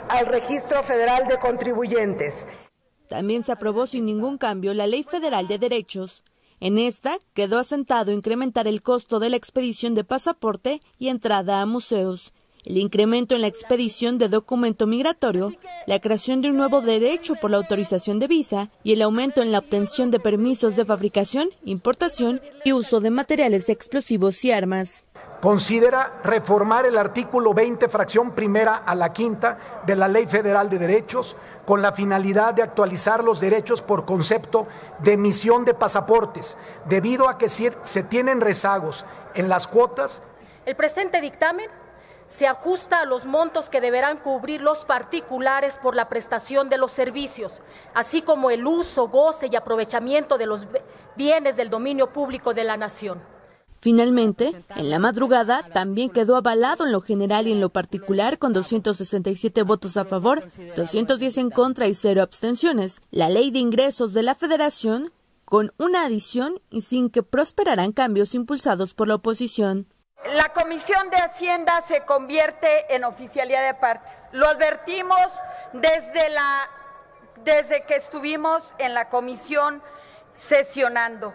al Registro Federal de Contribuyentes. También se aprobó sin ningún cambio la Ley Federal de Derechos. En esta quedó asentado incrementar el costo de la expedición de pasaporte y entrada a museos, el incremento en la expedición de documento migratorio, la creación de un nuevo derecho por la autorización de visa y el aumento en la obtención de permisos de fabricación, importación y uso de materiales explosivos y armas. Considera reformar el artículo veinte, fracción primera a la quinta de la Ley Federal de Derechos con la finalidad de actualizar los derechos por concepto de emisión de pasaportes, debido a que se tienen rezagos en las cuotas. El presente dictamen se ajusta a los montos que deberán cubrir los particulares por la prestación de los servicios, así como el uso, goce y aprovechamiento de los bienes del dominio público de la nación. Finalmente, en la madrugada también quedó avalado en lo general y en lo particular con doscientos sesenta y siete votos a favor, doscientos diez en contra y cero abstenciones, la Ley de Ingresos de la Federación, con una adición y sin que prosperaran cambios impulsados por la oposición. La Comisión de Hacienda se convierte en oficialía de partes. Lo advertimos desde, la, desde que estuvimos en la comisión sesionando.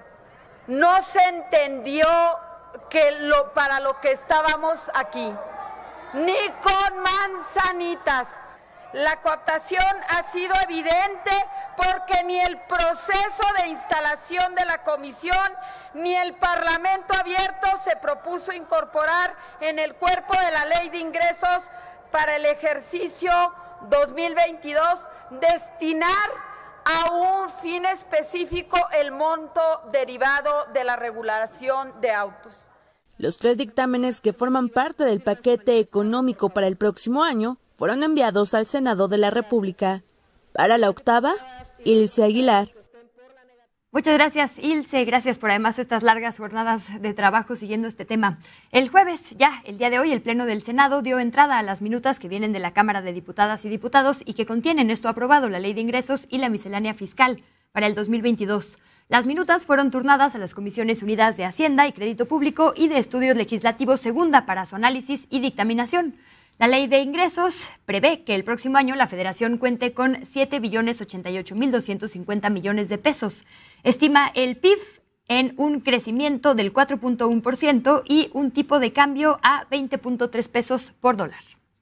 No se entendió que lo, para lo que estábamos aquí, ni con manzanitas. La cooptación ha sido evidente porque ni el proceso de instalación de la comisión ni el Parlamento abierto se propuso incorporar en el cuerpo de la Ley de Ingresos para el ejercicio dos mil veintidós destinar a un fin específico el monto derivado de la regulación de autos. Los tres dictámenes que forman parte del paquete económico para el próximo año fueron enviados al Senado de la República. Para la octava, Ilse Aguilar. Muchas gracias, Ilse. Gracias por además estas largas jornadas de trabajo siguiendo este tema. El jueves, ya el día de hoy, el Pleno del Senado dio entrada a las minutas que vienen de la Cámara de Diputadas y Diputados y que contienen esto aprobado, la Ley de Ingresos y la miscelánea fiscal para el dos mil veintidós. Las minutas fueron turnadas a las Comisiones Unidas de Hacienda y Crédito Público y de Estudios Legislativos Segunda para su análisis y dictaminación. La Ley de Ingresos prevé que el próximo año la Federación cuente con siete billones ochenta y ocho mil doscientos cincuenta millones de pesos. Estima el P I B en un crecimiento del cuatro punto uno por ciento y un tipo de cambio a veinte punto tres pesos por dólar.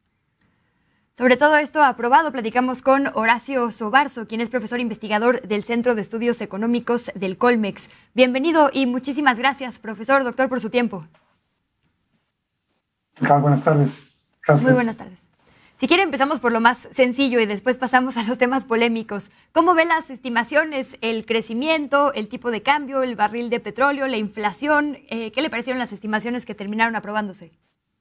Sobre todo esto aprobado, platicamos con Horacio Sobarzo, quien es profesor investigador del Centro de Estudios Económicos del Colmex. Bienvenido y muchísimas gracias, profesor, doctor, por su tiempo. Buenas tardes. Gracias. Muy buenas tardes. Si quiere, empezamos por lo más sencillo y después pasamos a los temas polémicos. ¿Cómo ve las estimaciones, el crecimiento, el tipo de cambio, el barril de petróleo, la inflación? Eh, ¿Qué le parecieron las estimaciones que terminaron aprobándose?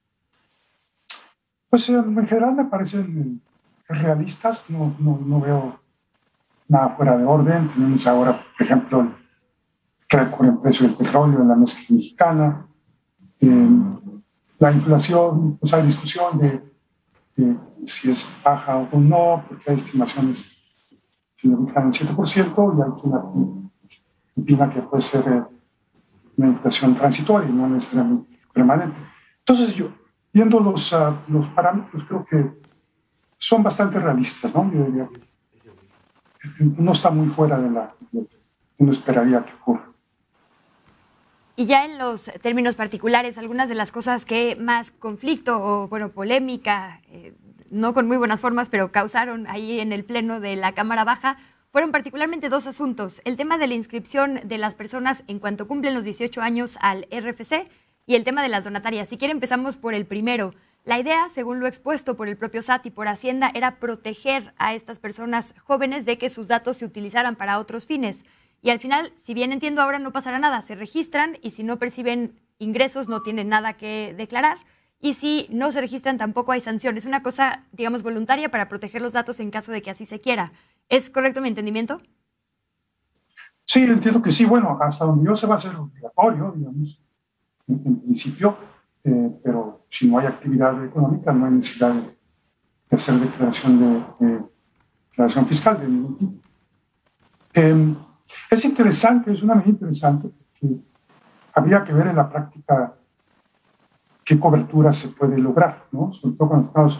Pues en general me parecen realistas, no, no, no veo nada fuera de orden. Tenemos ahora, por ejemplo, el récord en precio del petróleo en la mezcla mexicana. Eh, la inflación, pues hay discusión de, de si es baja o no, porque hay estimaciones que le ubican el siete por ciento y hay quien opina que puede ser eh, una inflación transitoria y no necesariamente permanente. Entonces yo, viendo los, uh, los parámetros, creo que son bastante realistas, ¿no? Yo diría que no está muy fuera de la, lo que uno esperaría que ocurra. Y ya en los términos particulares, algunas de las cosas que más conflicto o, bueno, polémica, eh, no con muy buenas formas, pero causaron ahí en el Pleno de la Cámara Baja, fueron particularmente dos asuntos. El tema de la inscripción de las personas en cuanto cumplen los dieciocho años al R F C y el tema de las donatarias. Si quiere, empezamos por el primero. La idea, según lo expuesto por el propio S A T y por Hacienda, era proteger a estas personas jóvenes de que sus datos se utilizaran para otros fines. Y al final, si bien entiendo, ahora no pasará nada, se registran y si no perciben ingresos no tienen nada que declarar y si no se registran tampoco hay sanciones. Es una cosa, digamos, voluntaria para proteger los datos en caso de que así se quiera. ¿Es correcto mi entendimiento? Sí, entiendo que sí. Bueno, hasta donde yo se va a hacer obligatorio, digamos, en, en principio, eh, pero si no hay actividad económica no hay necesidad de, de hacer declaración, de, de, declaración fiscal de ningún tipo. Eh, Es interesante, es una medida interesante porque habría que ver en la práctica qué cobertura se puede lograr, ¿no? Sobre todo cuando estamos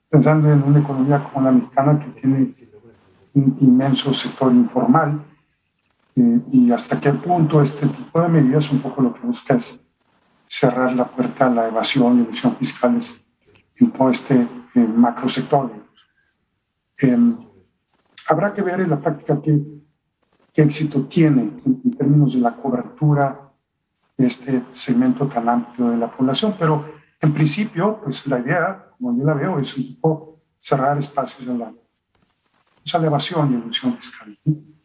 pensando en una economía como la mexicana que tiene un inmenso sector informal, eh, y hasta qué punto este tipo de medidas un poco lo que busca es cerrar la puerta a la evasión y elusión fiscales en todo este eh, macro sector. Eh, habrá que ver en la práctica qué, qué éxito tiene en, en términos de la cobertura de este segmento tan amplio de la población, pero en principio, pues la idea, como yo la veo, es un poco cerrar espacios a la, pues, a la evasión y elusión fiscal.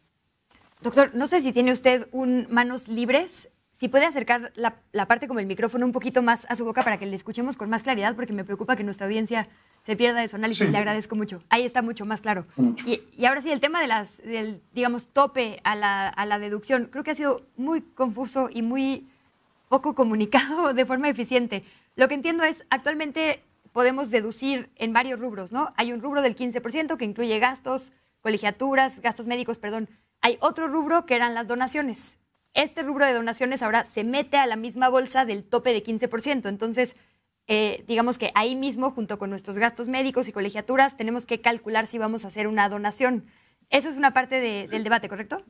Doctor, no sé si tiene usted un manos libres. Si puede acercar la, la parte como el micrófono un poquito más a su boca para que le escuchemos con más claridad, porque me preocupa que nuestra audiencia se pierda de su análisis. Sí. Le agradezco mucho. Ahí está mucho más claro. Mucho. Y, y ahora sí, el tema de las, del, digamos, tope a la, a la deducción, creo que ha sido muy confuso y muy poco comunicado de forma eficiente. Lo que entiendo es, actualmente podemos deducir en varios rubros, ¿no? Hay un rubro del quince por ciento que incluye gastos, colegiaturas, gastos médicos, perdón. Hay otro rubro que eran las donaciones. Este rubro de donaciones ahora se mete a la misma bolsa del tope de quince por ciento. Entonces, eh, digamos que ahí mismo, junto con nuestros gastos médicos y colegiaturas, tenemos que calcular si vamos a hacer una donación. Eso es una parte de, del debate, ¿correcto?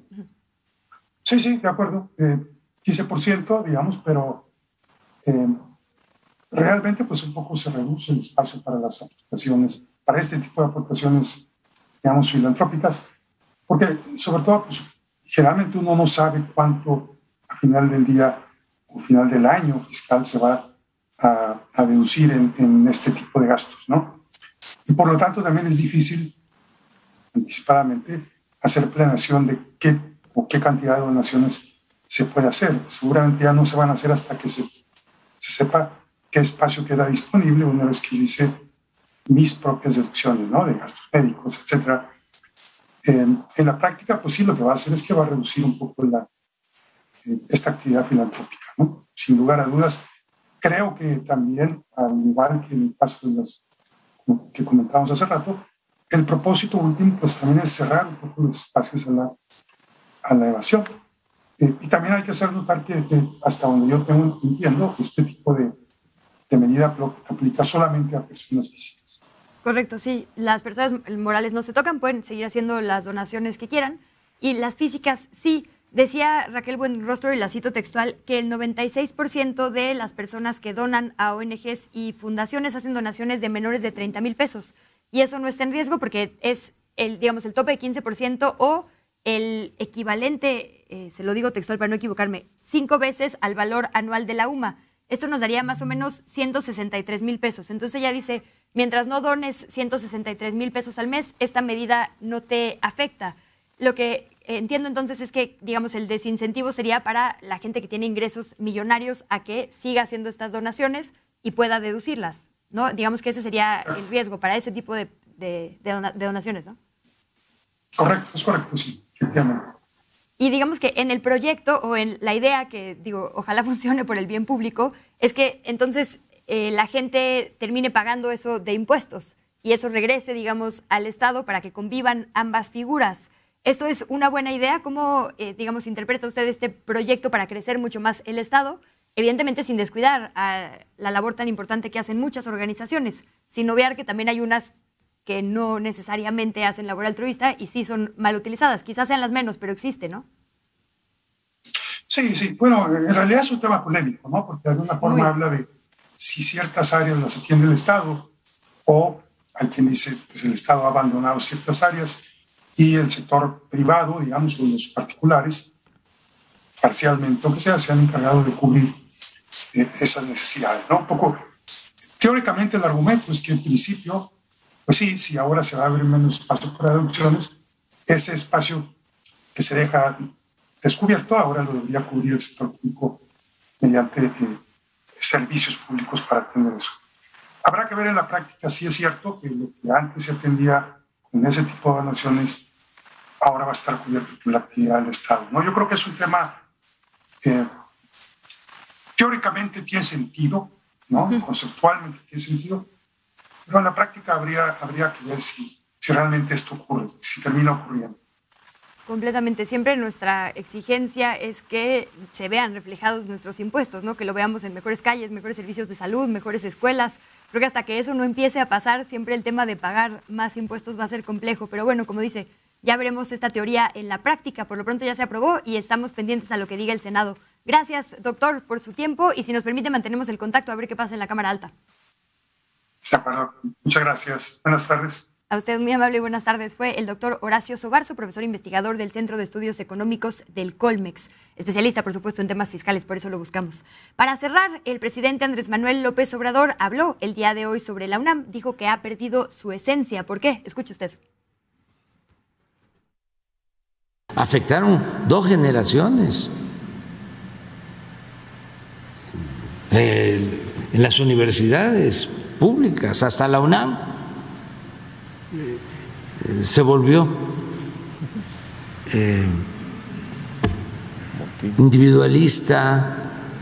Sí, sí, de acuerdo. Eh, quince por ciento, digamos, pero eh, realmente pues un poco se reduce el espacio para las aportaciones, para este tipo de aportaciones, digamos, filantrópicas, porque sobre todo, pues, generalmente uno no sabe cuánto al final del día o al final del año fiscal se va a, a deducir en, en este tipo de gastos, ¿no? Y por lo tanto también es difícil anticipadamente hacer planeación de qué o qué cantidad de donaciones se puede hacer. Seguramente ya no se van a hacer hasta que se, se sepa qué espacio queda disponible una vez que yo hice mis propias deducciones, ¿no? De gastos médicos, etcétera. Eh, en la práctica, pues sí, lo que va a hacer es que va a reducir un poco la, eh, esta actividad filantrópica, ¿no? Sin lugar a dudas. Creo que también, al igual que en el caso de las que comentábamos hace rato, el propósito último pues también es cerrar un poco los espacios a la, a la evasión. Eh, y también hay que hacer notar que, que hasta donde yo tengo, entiendo, este tipo de, de medida aplica solamente a personas físicas. Correcto, sí. Las personas morales no se tocan, pueden seguir haciendo las donaciones que quieran. Y las físicas, sí. Decía Raquel Buenrostro, y la cito textual, que el noventa y seis por ciento de las personas que donan a O N Ges y fundaciones hacen donaciones de menores de treinta mil pesos. Y eso no está en riesgo porque es el, digamos, el tope de quince por ciento o el equivalente, eh, se lo digo textual para no equivocarme, cinco veces al valor anual de la U M A. Esto nos daría más o menos ciento sesenta y tres mil pesos. Entonces ella dice, mientras no dones ciento sesenta y tres mil pesos al mes, esta medida no te afecta. Lo que entiendo entonces es que, digamos, el desincentivo sería para la gente que tiene ingresos millonarios a que siga haciendo estas donaciones y pueda deducirlas, ¿no? Digamos que ese sería el riesgo para ese tipo de, de, de, dona, de donaciones, ¿no? Correcto, es correcto, sí, efectivamente. Y digamos que en el proyecto o en la idea que, digo, ojalá funcione por el bien público, es que entonces eh, la gente termine pagando eso de impuestos y eso regrese, digamos, al Estado para que convivan ambas figuras. ¿Esto es una buena idea? ¿Cómo, eh, digamos, interpreta usted este proyecto para crecer mucho más el Estado? Evidentemente sin descuidar a la labor tan importante que hacen muchas organizaciones, sin obviar que también hay unas que no necesariamente hacen labor altruista y sí son mal utilizadas. Quizás sean las menos, pero existe, ¿no? Sí, sí. Bueno, en realidad es un tema polémico, ¿no? Porque de alguna forma Muy... habla de si ciertas áreas las atiende el Estado o hay quien dice pues el Estado ha abandonado ciertas áreas y el sector privado, digamos, o los particulares, parcialmente, aunque sea, se han encargado de cubrir eh, esas necesidades, ¿no? Un poco, teóricamente el argumento es que en principio, pues sí, si ahora se va a abrir menos espacio para deducciones, ese espacio que se deja descubierto ahora lo debería cubrir el sector público mediante eh, servicios públicos para atender eso. Habrá que ver en la práctica si es cierto que lo que antes se atendía en ese tipo de donaciones ahora va a estar cubierto por la actividad del Estado, ¿no? Yo creo que es un tema eh, teóricamente tiene sentido, ¿no? Uh-huh. Conceptualmente tiene sentido, pero en la práctica habría, habría que ver si, si realmente esto ocurre, si termina ocurriendo. Completamente. Siempre nuestra exigencia es que se vean reflejados nuestros impuestos, ¿no? Que lo veamos en mejores calles, mejores servicios de salud, mejores escuelas. Creo que hasta que eso no empiece a pasar, siempre el tema de pagar más impuestos va a ser complejo. Pero bueno, como dice, ya veremos esta teoría en la práctica. Por lo pronto ya se aprobó y estamos pendientes a lo que diga el Senado. Gracias, doctor, por su tiempo y si nos permite mantenemos el contacto a ver qué pasa en la Cámara Alta. De acuerdo. Muchas gracias. Buenas tardes. A usted muy amable y buenas tardes. Fue el doctor Horacio Sobarzo, profesor investigador del Centro de Estudios Económicos del Colmex, especialista, por supuesto, en temas fiscales, por eso lo buscamos. Para cerrar, el presidente Andrés Manuel López Obrador habló el día de hoy sobre la UNAM. Dijo que ha perdido su esencia. ¿Por qué? Escuche usted. Afectaron dos generaciones. Eh, en las universidades públicas, hasta la UNAM. Se volvió eh, individualista,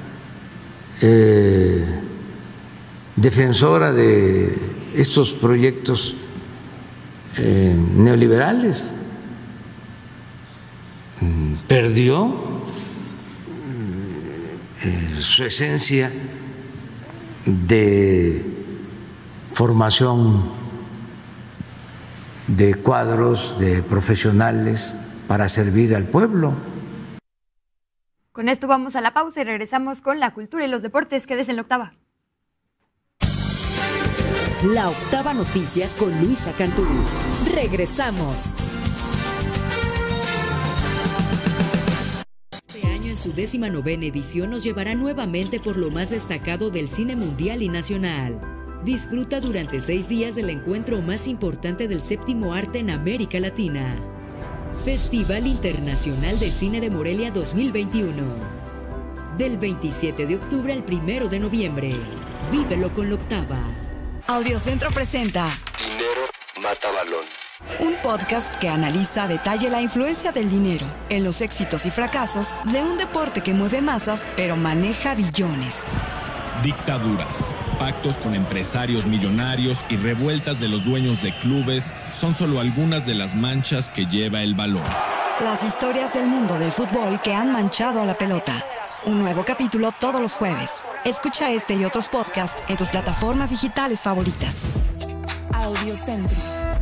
eh, defensora de estos proyectos eh, neoliberales. Perdió eh, su esencia de formación de cuadros, de profesionales para servir al pueblo. Con esto vamos a la pausa y regresamos con la cultura y los deportes. Quédese en la octava. La Octava Noticias con Luisa Cantú. Regresamos. Este año en su décima novena edición nos llevará nuevamente por lo más destacado del cine mundial y nacional. Disfruta durante seis días del encuentro más importante del séptimo arte en América Latina. Festival Internacional de Cine de Morelia dos mil veintiuno. Del veintisiete de octubre al primero de noviembre. Vívelo con la Octava. Audiocentro presenta Dinero mata balón. Un podcast que analiza a detalle la influencia del dinero en los éxitos y fracasos de un deporte que mueve masas pero maneja billones. Dictaduras, pactos con empresarios millonarios y revueltas de los dueños de clubes son solo algunas de las manchas que lleva el balón. Las historias del mundo del fútbol que han manchado a la pelota. Un nuevo capítulo todos los jueves. Escucha este y otros podcasts en tus plataformas digitales favoritas. Audiocentro.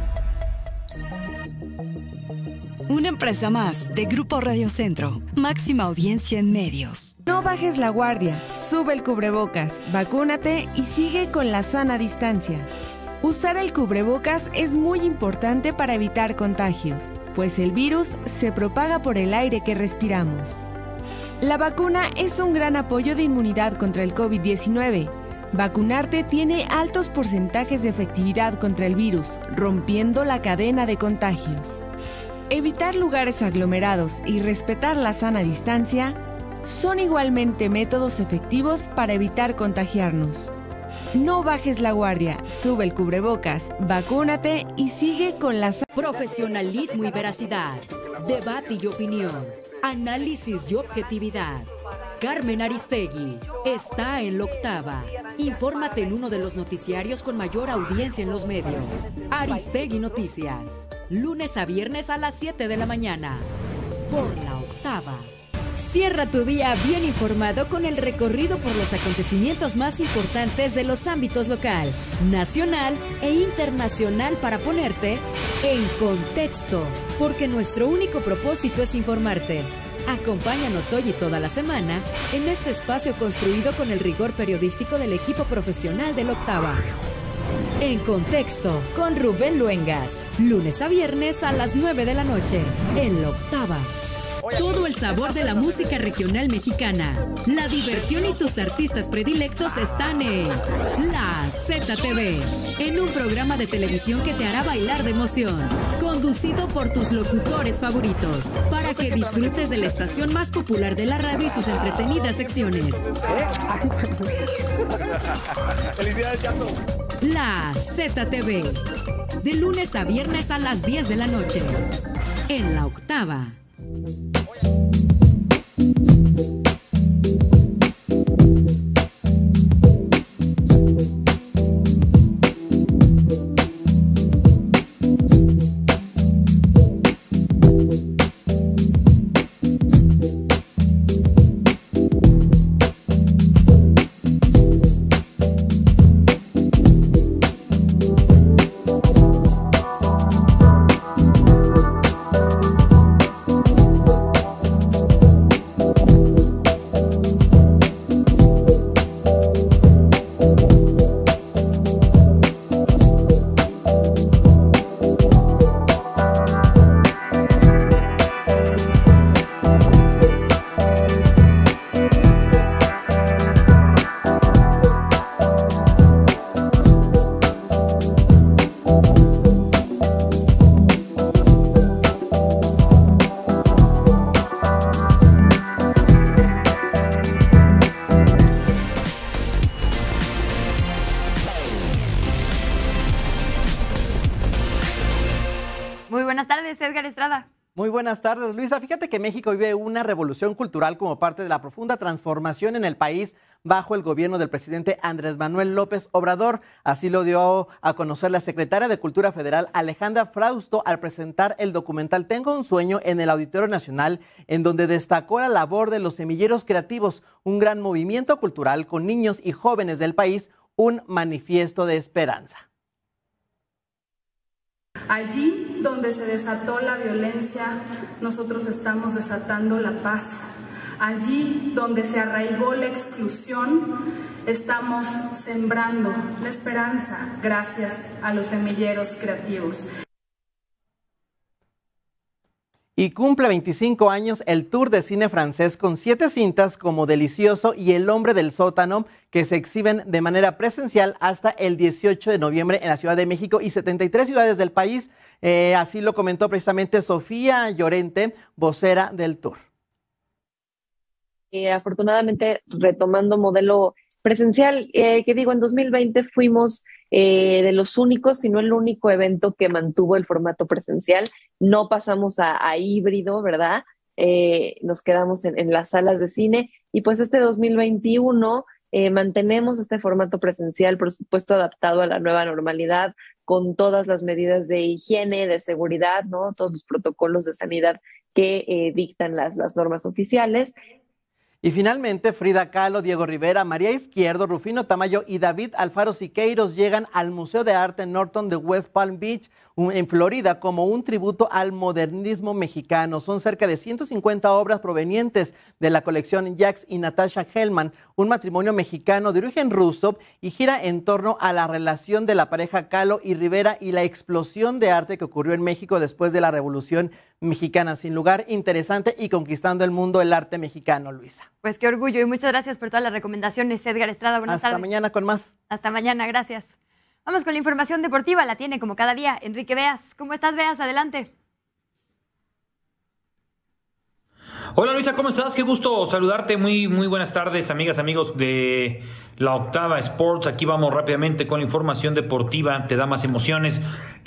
Una empresa más de Grupo Radio Centro. Máxima audiencia en medios. No bajes la guardia, sube el cubrebocas, vacúnate y sigue con la sana distancia. Usar el cubrebocas es muy importante para evitar contagios, pues el virus se propaga por el aire que respiramos. La vacuna es un gran apoyo de inmunidad contra el COVID diecinueve. Vacunarte tiene altos porcentajes de efectividad contra el virus, rompiendo la cadena de contagios. Evitar lugares aglomerados y respetar la sana distancia son igualmente métodos efectivos para evitar contagiarnos. No bajes la guardia, sube el cubrebocas, vacúnate y sigue con la... Profesionalismo y veracidad, debate y opinión, análisis y objetividad. Carmen Aristegui está en la Octava. Infórmate en uno de los noticiarios con mayor audiencia en los medios. Aristegui Noticias, lunes a viernes a las siete de la mañana, por la Octava. Cierra tu día bien informado con el recorrido por los acontecimientos más importantes de los ámbitos local, nacional e internacional para ponerte en contexto, porque nuestro único propósito es informarte. Acompáñanos hoy y toda la semana en este espacio construido con el rigor periodístico del equipo profesional de la Octava. En contexto, con Rubén Luengas, lunes a viernes a las nueve de la noche, en la Octava. Todo el sabor de la música regional mexicana, la diversión y tus artistas predilectos están en La Z T V, en un programa de televisión que te hará bailar de emoción, conducido por tus locutores favoritos, para que disfrutes de la estación más popular de la radio y sus entretenidas secciones. ¡Felicidades, Chato! La Z T V, de lunes a viernes a las diez de la noche, en la Octava. tardes, Edgar Estrada. Muy buenas tardes, Luisa. Fíjate que México vive una revolución cultural como parte de la profunda transformación en el país bajo el gobierno del presidente Andrés Manuel López Obrador. Así lo dio a conocer la secretaria de Cultura Federal, Alejandra Frausto, al presentar el documental Tengo un sueño en el Auditorio Nacional, en donde destacó la labor de los semilleros creativos, un gran movimiento cultural con niños y jóvenes del país, un manifiesto de esperanza. Allí donde se desató la violencia, nosotros estamos desatando la paz. Allí donde se arraigó la exclusión, estamos sembrando la esperanza gracias a los semilleros creativos. Y cumple veinticinco años el Tour de Cine Francés con siete cintas como Delicioso y El Hombre del Sótano, que se exhiben de manera presencial hasta el dieciocho de noviembre en la Ciudad de México y setenta y tres ciudades del país. Eh, así lo comentó precisamente Sofía Llorente, vocera del Tour. Eh, afortunadamente, retomando modelo presencial, eh, que digo, en dos mil veinte fuimos eh, de los únicos, si no el único evento que mantuvo el formato presencial. No pasamos a, a híbrido, ¿verdad? Eh, nos quedamos en, en las salas de cine y pues este dos mil veintiuno eh, mantenemos este formato presencial, por supuesto adaptado a la nueva normalidad, con todas las medidas de higiene, de seguridad, ¿no? Todos los protocolos de sanidad que eh, dictan las, las normas oficiales. Y finalmente, Frida Kahlo, Diego Rivera, María Izquierdo, Rufino Tamayo y David Alfaro Siqueiros llegan al Museo de Arte Norton de West Palm Beach, en Florida, como un tributo al modernismo mexicano. Son cerca de ciento cincuenta obras provenientes de la colección Jacques y Natasha Hellman, un matrimonio mexicano de origen ruso, y gira en torno a la relación de la pareja Kahlo y Rivera y la explosión de arte que ocurrió en México después de la Revolución Mexicana. Sin lugar, interesante y conquistando el mundo el arte mexicano, Luisa. Pues qué orgullo y muchas gracias por todas las recomendaciones, Edgar Estrada. Buenas Hasta tardes. mañana con más. Hasta mañana, gracias. Vamos con la información deportiva, la tiene como cada día Enrique Beas. ¿Cómo estás, Beas? Adelante. Hola Luisa, ¿cómo estás? Qué gusto saludarte. Muy, muy buenas tardes, amigas, amigos de la Octava Sports. Aquí vamos rápidamente con la información deportiva, te da más emociones.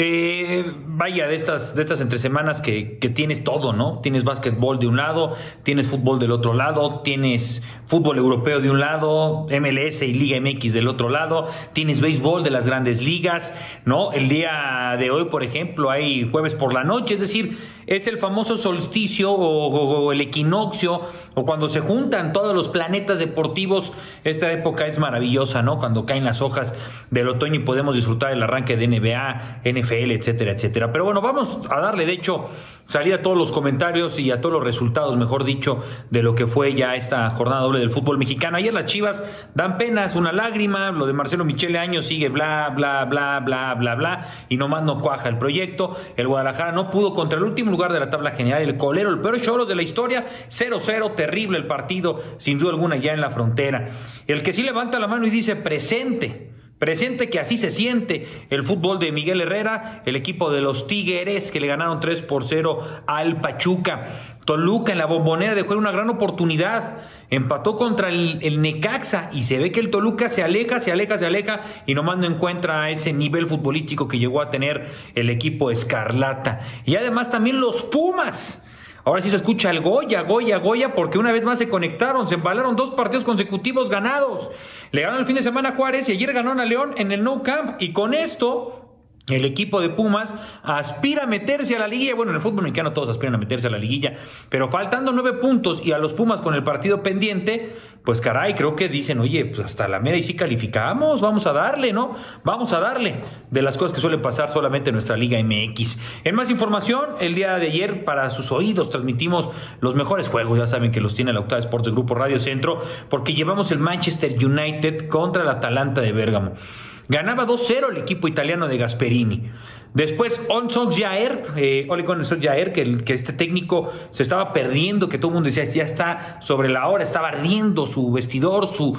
Eh, vaya, de estas, de estas entre semanas que, que tienes todo, ¿no? Tienes básquetbol de un lado, tienes fútbol del otro lado, tienes fútbol europeo de un lado, M L S y Liga M X del otro lado, tienes béisbol de las grandes ligas, ¿no? El día de hoy, por ejemplo, hay jueves por la noche, es decir, es el famoso solsticio o, o, o el equinoccio, o cuando se juntan todos los planetas deportivos. Esta época es maravillosa, ¿no? Cuando caen las hojas del otoño y podemos disfrutar el arranque de N B A, N F L, etcétera, etcétera. Pero bueno, vamos a darle, de hecho, salida a todos los comentarios y a todos los resultados, mejor dicho, de lo que fue ya esta jornada doble del fútbol mexicano. Ayer las Chivas dan penas, una lágrima, lo de Marcelo Michele Año sigue bla, bla, bla, bla, bla, bla, y nomás no cuaja el proyecto. El Guadalajara no pudo contra el último lugar de la tabla general, el colero, el peor Cholos de la historia, cero cero, terrible el partido, sin duda alguna ya en la frontera. El que sí levanta la mano y dice presente, presente que así se siente el fútbol de Miguel Herrera, el equipo de los Tigres que le ganaron tres por cero al Pachuca. Toluca en la Bombonera dejó una gran oportunidad, empató contra el, el Necaxa y se ve que el Toluca se aleja, se aleja, se aleja y nomás no encuentra ese nivel futbolístico que llegó a tener el equipo escarlata. Y además también los Pumas. Ahora sí se escucha el Goya, Goya, Goya, porque una vez más se conectaron, se embalaron dos partidos consecutivos ganados. Le ganaron el fin de semana a Juárez y ayer ganaron a León en el Nou Camp. Y con esto, el equipo de Pumas aspira a meterse a la liguilla. Bueno, en el fútbol mexicano todos aspiran a meterse a la liguilla, pero faltando nueve puntos y a los Pumas con el partido pendiente, pues caray, creo que dicen, oye, pues hasta la mera y sí calificamos, vamos a darle, ¿no? Vamos a darle de las cosas que suelen pasar solamente en nuestra Liga M X. En más información, el día de ayer para sus oídos transmitimos los mejores juegos, ya saben que los tiene la Octava Sports del Grupo Radio Centro, porque llevamos el Manchester United contra el Atalanta de Bérgamo. Ganaba dos cero el equipo italiano de Gasperini. Después, Ole Gunnar Solskjaer, eh, Ole Gunnar Solskjaer, que, el, que este técnico se estaba perdiendo, que todo el mundo decía, ya está sobre la hora, estaba ardiendo su vestidor, su,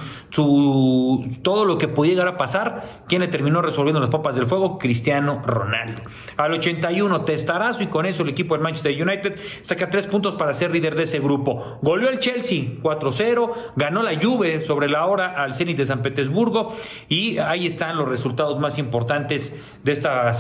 su todo lo que podía llegar a pasar. ¿Quién le terminó resolviendo las papas del fuego? Cristiano Ronaldo. Al ochenta y uno, testarazo, y con eso el equipo del Manchester United saca tres puntos para ser líder de ese grupo. Goleó el Chelsea cuatro cero, ganó la Juve sobre la hora al Zenit de San Petersburgo, y ahí están los resultados más importantes de esta semana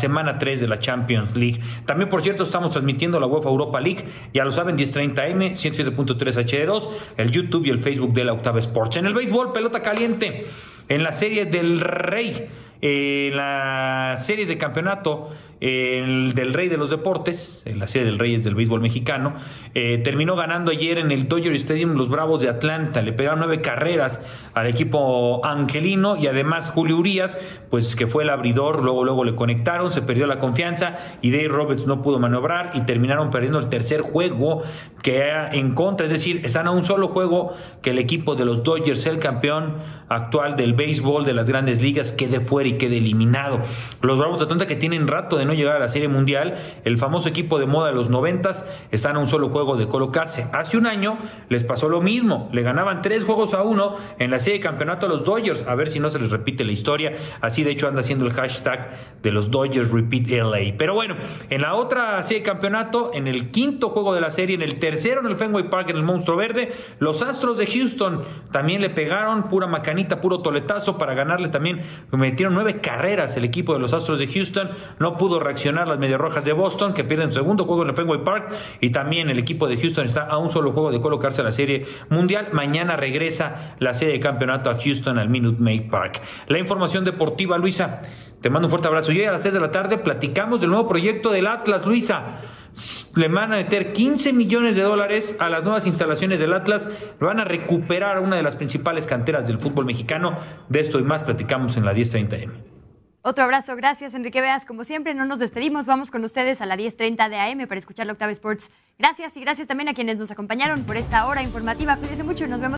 tres de la Champions League. También, por cierto, estamos transmitiendo la UEFA Europa League, ya lo saben, diez treinta eme, ciento siete punto tres hache de dos, el YouTube y el Facebook de la Octava Sports. En el béisbol, pelota caliente, en la serie del Rey, en las series de campeonato, el del Rey de los Deportes, en la serie del Reyes del béisbol mexicano, eh, terminó ganando ayer en el Dodger Stadium los Bravos de Atlanta. Le pegaron nueve carreras al equipo angelino y además Julio Urías, pues que fue el abridor, luego luego le conectaron, se perdió la confianza y Dave Roberts no pudo maniobrar y terminaron perdiendo el tercer juego que era en contra, es decir, están a un solo juego que el equipo de los Dodgers, el campeón actual del béisbol de las Grandes Ligas, quede fuera y quede eliminado. Los Bravos de Atlanta, que tienen rato de no llegar a la Serie Mundial, el famoso equipo de moda de los noventas, están a un solo juego de colocarse. Hace un año les pasó lo mismo, le ganaban tres juegos a uno en la serie de campeonato a los Dodgers, a ver si no se les repite la historia. Así de hecho anda haciendo el hashtag de los Dodgers Repeat L A. Pero bueno, en la otra serie de campeonato, en el quinto juego de la serie, en el tercero en el Fenway Park, en el Monstruo Verde, los Astros de Houston también le pegaron pura macanita, puro toletazo para ganarle también. Metieron nueve carreras el equipo de los Astros de Houston, no pudo reaccionar las Medias Rojas de Boston, que pierden su segundo juego en el Fenway Park, y también el equipo de Houston está a un solo juego de colocarse a la Serie Mundial. Mañana regresa la serie de campeonato a Houston, al Minute Maid Park. La información deportiva, Luisa, te mando un fuerte abrazo. Y hoy a las tres de la tarde platicamos del nuevo proyecto del Atlas, Luisa. Le van a meter quince millones de dólares a las nuevas instalaciones del Atlas, lo van a recuperar una de las principales canteras del fútbol mexicano. De esto y más platicamos en la diez treinta eme. Otro abrazo, gracias Enrique Veas. Como siempre, no nos despedimos, vamos con ustedes a la diez treinta de A M para escuchar la Octava Sports. Gracias y gracias también a quienes nos acompañaron por esta hora informativa. Cuídense mucho y nos vemos.